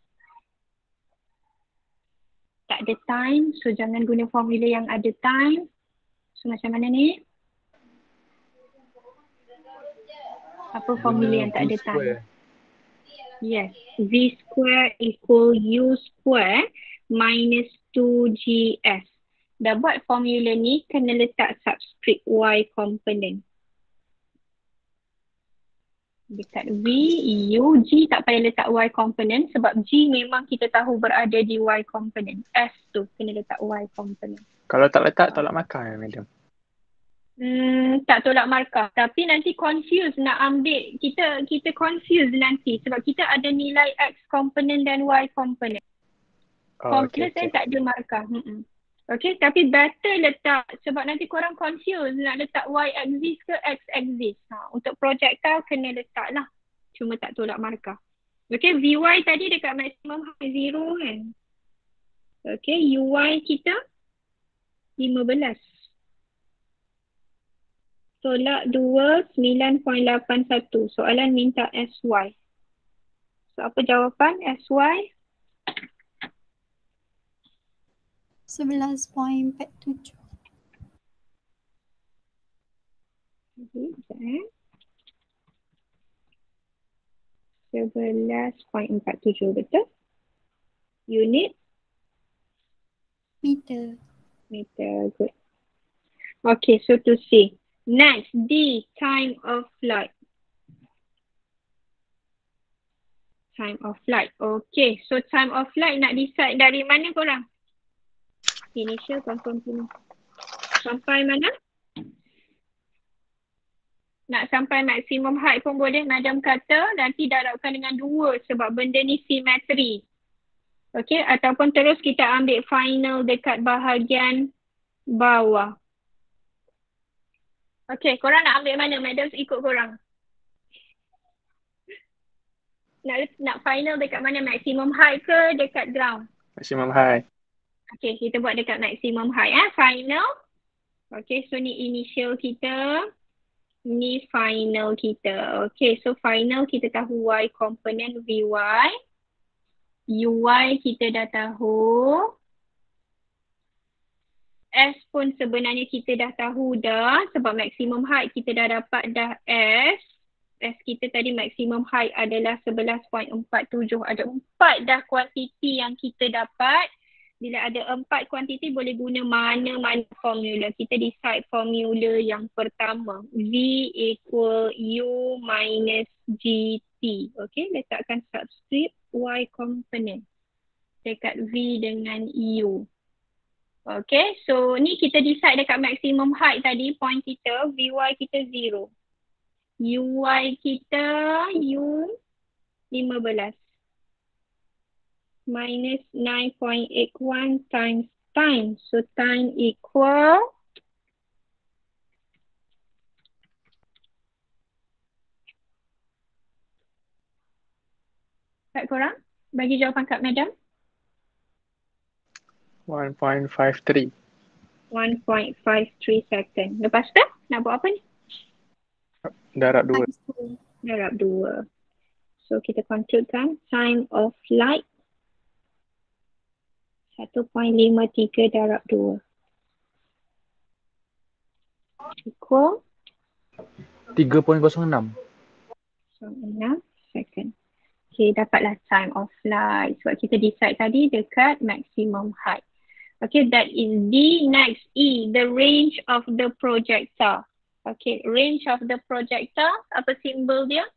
Tak ada time. So jangan guna formula yang ada time. So macam mana ni? Apa formula yang tak ada time? Yes. V square equal U square minus 2GS. Dah buat formula ni, kena letak subscript Y component. Dekat V, U, G tak payah letak Y component sebab G memang kita tahu berada di Y component. S tu kena letak Y component. Kalau tak letak, tolak markah ya, madam? Tak tolak markah. Tapi nanti confuse nak ambil. Kita confuse nanti sebab kita ada nilai X component dan Y component. Formula saya tak ada markah. Okay, tapi better letak sebab nanti korang confuse nak letak Y axis ke X axis. Untuk projectile kena letak lah. Cuma tak tolak markah. Okay, VY tadi dekat maximum height 0 kan. Okay, UY kita 15. Tolak 2, 9.81. Soalan minta SY. So apa jawapan SY? 11.47. Okay, 11.47 betul? Unit? Meter. Meter, good. Okay, so to see. Next, D, time of flight. Time of flight. Okay, so time of flight nak decide dari mana korang? Initial, confirm sini. Sampai mana? Nak sampai maximum height pun boleh. Madam kata nanti darabkan dengan 2 sebab benda ni simetri. Okay, ataupun terus kita ambil final dekat bahagian bawah. Okay, korang nak ambil mana? Madam ikut korang. Nak final dekat mana? Maximum height ke dekat ground? Maximum height. Okay, kita buat dekat maximum height. Final. Okay, so ni initial kita. Ni final kita. Okay, so final kita tahu Y component VY. UY kita dah tahu. S pun sebenarnya kita dah tahu dah sebab maximum height kita dah dapat dah S. S kita tadi maximum height adalah 11.47. Ada 4 dah kuantiti yang kita dapat. Bila ada 4 kuantiti boleh guna mana-mana formula. Kita decide formula yang pertama. V equal U minus GT. Okay, letakkan subscript Y component dekat V dengan U. Okay, so ni kita decide dekat maximum height tadi, point kita, VY kita 0. UY kita U 15. Minus 9.81 times time. So time equal kat korang? Bagi jawapan kat madam. 1.53. 1.53 second. Lepas tu nak buat apa ni? Darab 2. Darab 2. So kita concludekan time of flight. 1.53 darab 2. Equal 3.06. 6 second. Okay, dapatlah time of flight. Sebab kita decide tadi dekat maximum height. Okay, that is D. Next, E. The range of the projectile. Okay, range of the projectile. Apa simbol dia?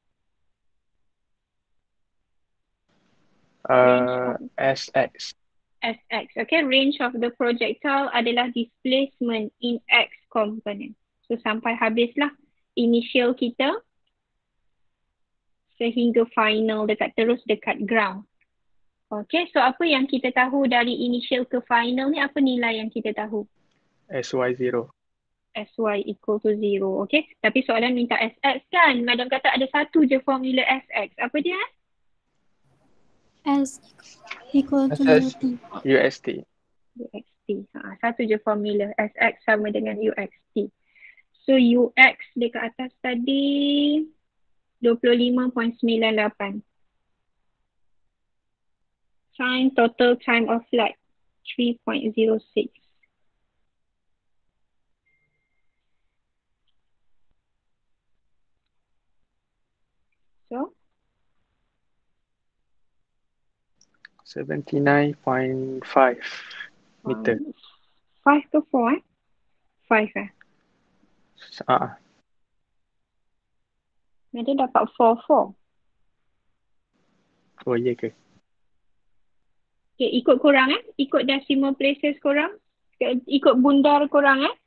SX. SX. Okay, range of the projectile adalah displacement in X component. So, sampai habislah initial kita sehingga final terus dekat ground. Okay, so apa yang kita tahu dari initial ke final ni? Apa nilai yang kita tahu? SY0. SY equal to 0. Okay, tapi soalan minta SX kan? Madam kata ada satu je formula SX. Apa dia? S equal to SS. UST. UXT. Satu je formula. SX sama dengan UXT. So UX dekat atas tadi 25.98. Total time of flight 3.06. So 79.5 meter. 5 ke 4 eh? 5 eh? Dia dapat 4. Oh iya ke? Okay, ikut korang eh? Ikut decimal places korang? Ikut bundar korang eh?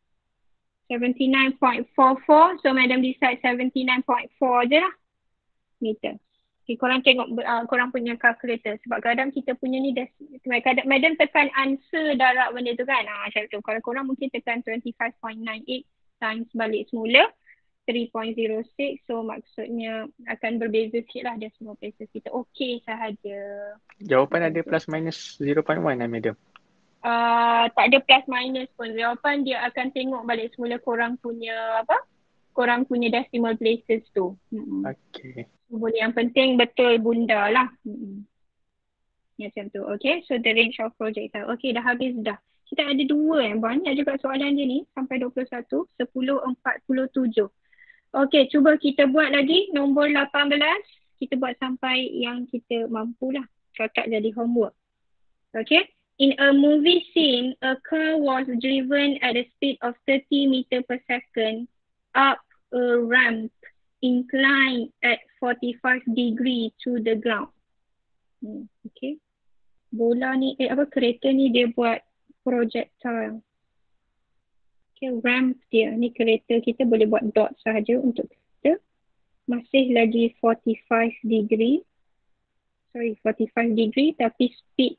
79.44. So madam decide 79.4 je lah meter. Okay, korang tengok korang punya calculator. Sebab kadang kita punya ni madam tekan answer darab benda tu kan. Macam tu. Kalau korang mungkin tekan 25.98 times balik semula 3.06. So maksudnya akan berbeza sikit lah decimal places kita. Okay sahaja. Jawapan ada plus minus 0.1 lah madam. Tak ada plus minus pun. Jawapan dia akan tengok balik semula korang punya korang punya decimal places tu. Okay. Boleh, yang penting betul bunda lah. Macam tu. Okay, so the range of projectile. Okay, dah habis dah. Kita ada 2 banyak juga soalan dia ni. Sampai 21, 10.47. Okay, cuba kita buat lagi nombor 18. Kita buat sampai yang kita mampulah. Kakak jadi homework. Okay. In a movie scene, a car was driven at a speed of 30 meter per second up a ramp inclined at 45 degree to the ground. Okay. Bola ni, kereta ni dia buat projectile. Okay, ramp dia. Ni kereta kita boleh buat dot sahaja untuk kita. Masih lagi 45 degree. Sorry, 45 degree tapi speed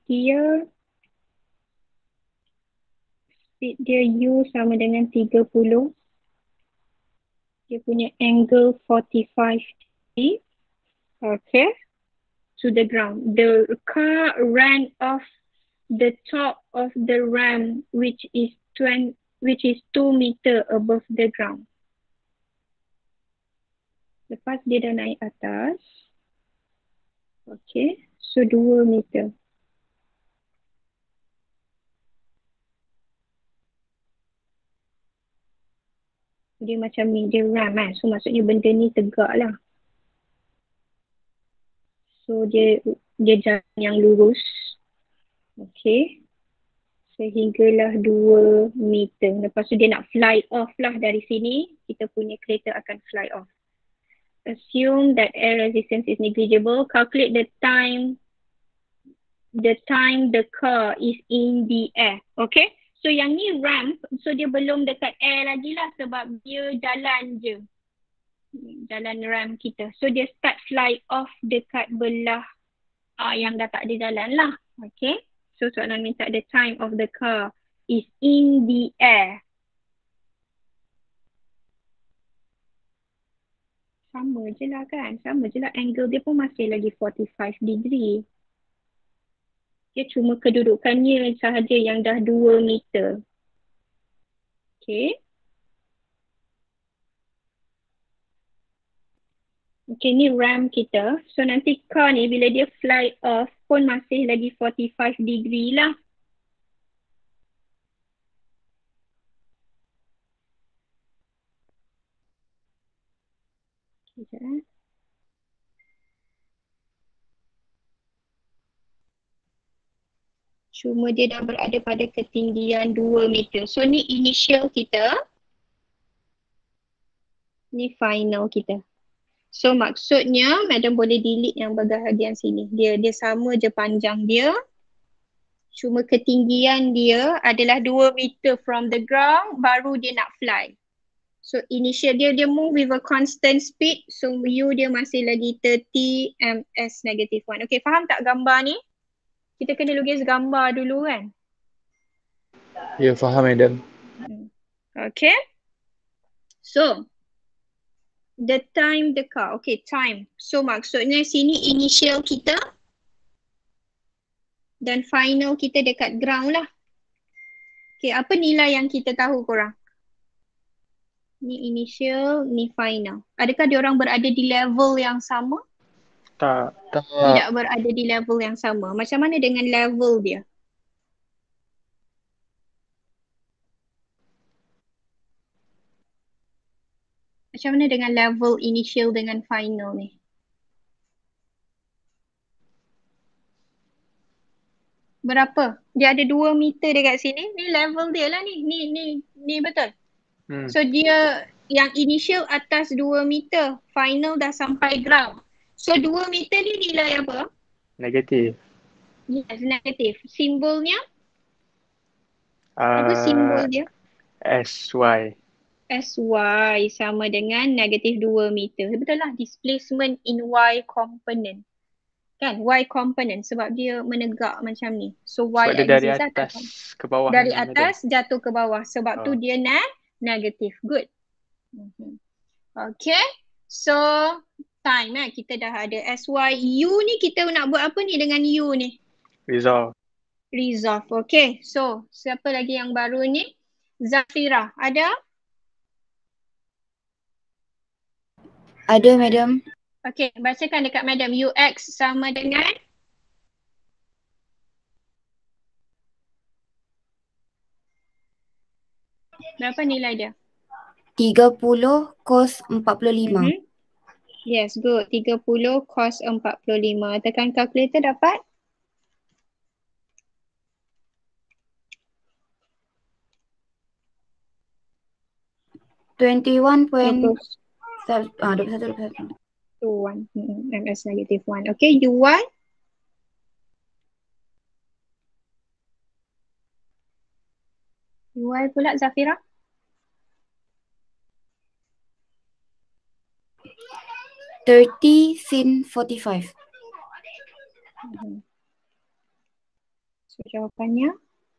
dia U sama dengan 30. Dia punya angle 45 degree. Okay. To the ground. The car ran off the top of the ramp which is 2 meter above the ground. Lepas dia dah naik atas. Okay. So 2 meter. Dia macam ni, dia ram kan. So maksudnya benda ni tegak lah. So dia jalan yang lurus. Okay. Sehinggalah 2 meter. Lepas tu dia nak fly off lah dari sini. Kita punya kereta akan fly off. Assume that air resistance is negligible. Calculate the time the car is in the air. Okay. So yang ni ramp. So dia belum dekat air lagi lah sebab dia jalan je. Jalan ramp kita. So dia start fly off dekat belah yang dah tak ada jalan lah. Okay. So soalan minta the time of the car is in the air. Sama je lah kan. Sama je lah, angle dia pun masih lagi 45 degree. Dia cuma kedudukannya sahaja yang dah 2 meter. Okay. Okay, ni RAM kita. So nanti car ni bila dia fly off pun masih lagi 45 degree lah. Sekejap eh. Cuma dia dah berada pada ketinggian 2 meter. So ni initial kita. Ni final kita. So maksudnya madam boleh delete yang bahagian sini. Dia sama je panjang dia. Cuma ketinggian dia adalah 2 meter from the ground baru dia nak fly. So initial dia move with a constant speed. So U dia masih lagi 30 ms-1. Okay, faham tak gambar ni? Kita kena lukis gambar dulu kan? Ya, faham madam. Okay. So, the time the car. Okay, time. So maksudnya sini initial kita dan final kita dekat ground lah. Okay, apa nilai yang kita tahu korang? Ni initial, ni final. Adakah diorang berada di level yang sama? Tak. Tidak berada di level yang sama. Macam mana dengan level dia? Macam mana dengan level initial dengan final ni? Berapa? Dia ada 2 meter dekat sini. Ni level dia lah ni. Ni betul. So dia yang initial atas 2 meter. Final dah sampai ground. So 2 meter ni nilai apa? Negatif. Yes, negatif. Simbolnya? Apa simbol dia? SY. SY sama dengan negatif 2 meter. Betul lah, displacement in Y component. Kan, Y component sebab dia menegak macam ni. So Y Sebab dia dari axis atas ke bawah. dari ni, atas jatuh ke bawah. Sebab tu dia negatif. Good. Okay. So time kita dah ada SY. U ni kita nak buat apa ni dengan U ni? Resolve. Okay. So siapa lagi yang baru ni? Zafira. Ada? Ada, madam. Okay, bacakan dekat madam. UX sama dengan? Berapa nilai dia? 30 cos 45. Yes, good. 30 cos 45. Tekan calculator dapat? $21.21. 21. MS negative 1. Okay, UI? UI pula Zafira? sin 45. So jawapannya?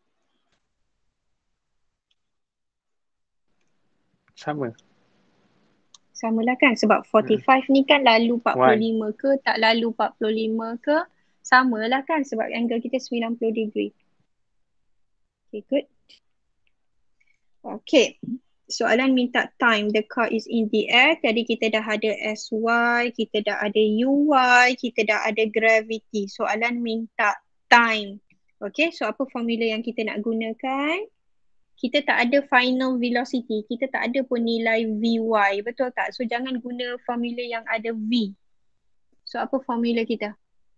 Samalah kan sebab 45 ni kan lalu 45 ke tak lalu 45 ke, samalah kan sebab angle kita 90 degree. Okay, good. Okay, soalan minta time. The car is in the air. Tadi kita dah ada SY, kita dah ada UY, kita dah ada gravity. Soalan minta time. Okay, so apa formula yang kita nak gunakan? Kita tak ada final velocity. Kita tak ada pun nilai Vy. Betul tak? So jangan guna formula yang ada V. So apa formula kita?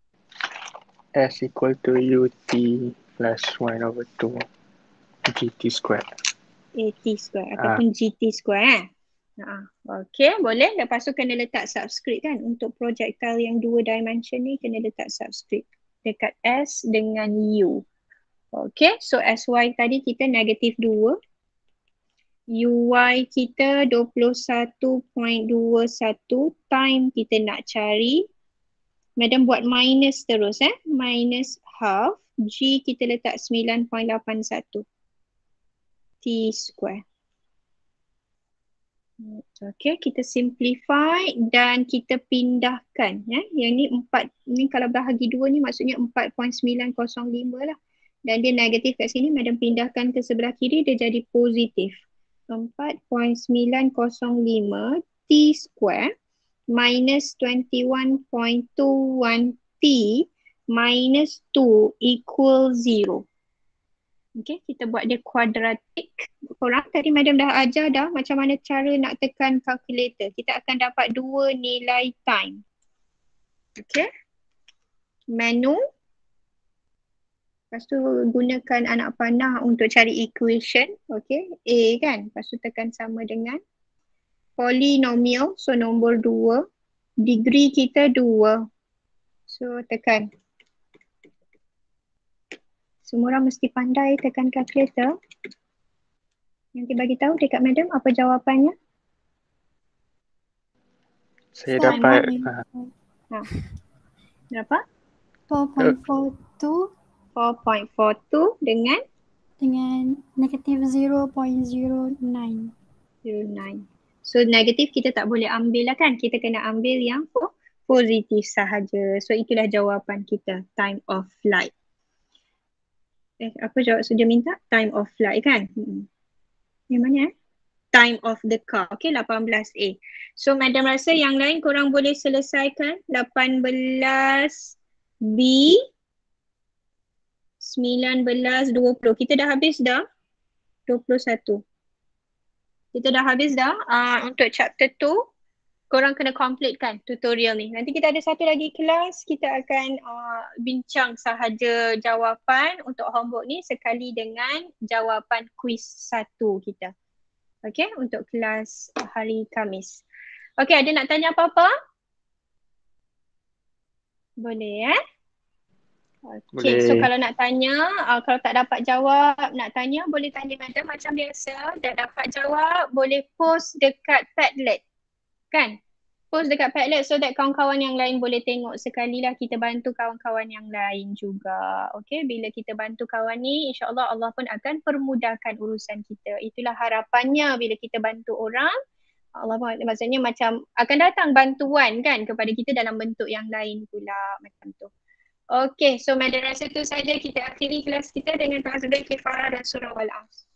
S equal to UT plus 1/2 GT square. AT square ataupun GT square. Okay, boleh. Lepas tu kena letak subscript kan. Untuk projectile yang 2 dimension ni kena letak subscript dekat S dengan U. Okay, so SY tadi kita negatif 2. UY kita 21.21. Time kita nak cari. Madam buat minus terus minus half. G kita letak 9.81. T square. Okay, kita simplify dan kita pindahkan. Yang ni 4, ni kalau bahagi 2 ni maksudnya 4.905 lah. Dan dia negatif kat sini, madam pindahkan ke sebelah kiri, dia jadi positif. 4.905 T square minus 21.21t minus 2 equal 0. Okay, kita buat dia kuadratik. Korang tadi madam dah ajar dah macam mana cara nak tekan kalkulator. Kita akan dapat dua nilai time. Okay. Menu. Lepas tu gunakan anak panah untuk cari equation. Okay. A kan. Lepas tu tekan sama dengan polinomial. So nombor 2. Degree kita 2. So tekan. Semua orang mesti pandai tekan kalkulator. Nanti bagi tahu dekat madam apa jawapannya. Saya dapat Berapa? 4.42 4.42 dengan negatif 0.09. 09. So negatif kita tak boleh ambil lah kan. Kita kena ambil yang positif sahaja. So itulah jawapan kita. Time of flight. Apa jawab dia minta? Time of flight kan? Yang mana Time of the car. Okay, 18A. So madam rasa yang lain korang boleh selesaikan. 18B, 19, 20. Kita dah habis dah. 21. Kita dah habis dah untuk chapter 2. Korang kena complete kan tutorial ni. Nanti kita ada satu lagi kelas. Kita akan bincang sahaja jawapan untuk homework ni sekali dengan jawapan quiz 1 kita. Okay, untuk kelas hari Khamis. Okay, ada nak tanya apa-apa? Boleh Okay, so kalau nak tanya, kalau tak dapat jawab, nak tanya boleh tanya madam macam biasa. Tak dapat jawab, boleh post dekat Padlet. Kan? Post dekat Padlet so that kawan-kawan yang lain boleh tengok sekali lah. Kita bantu kawan-kawan yang lain juga. Okay, bila kita bantu kawan ni, insyaAllah Allah pun akan permudahkan urusan kita. Itulah harapannya bila kita bantu orang. Allah pun maksudnya macam akan datang bantuan kan kepada kita dalam bentuk yang lain pula macam tu. Okay, so madam rasa tu saja kita akhiri kelas kita dengan ta'azudul kifara dan surah wal-as.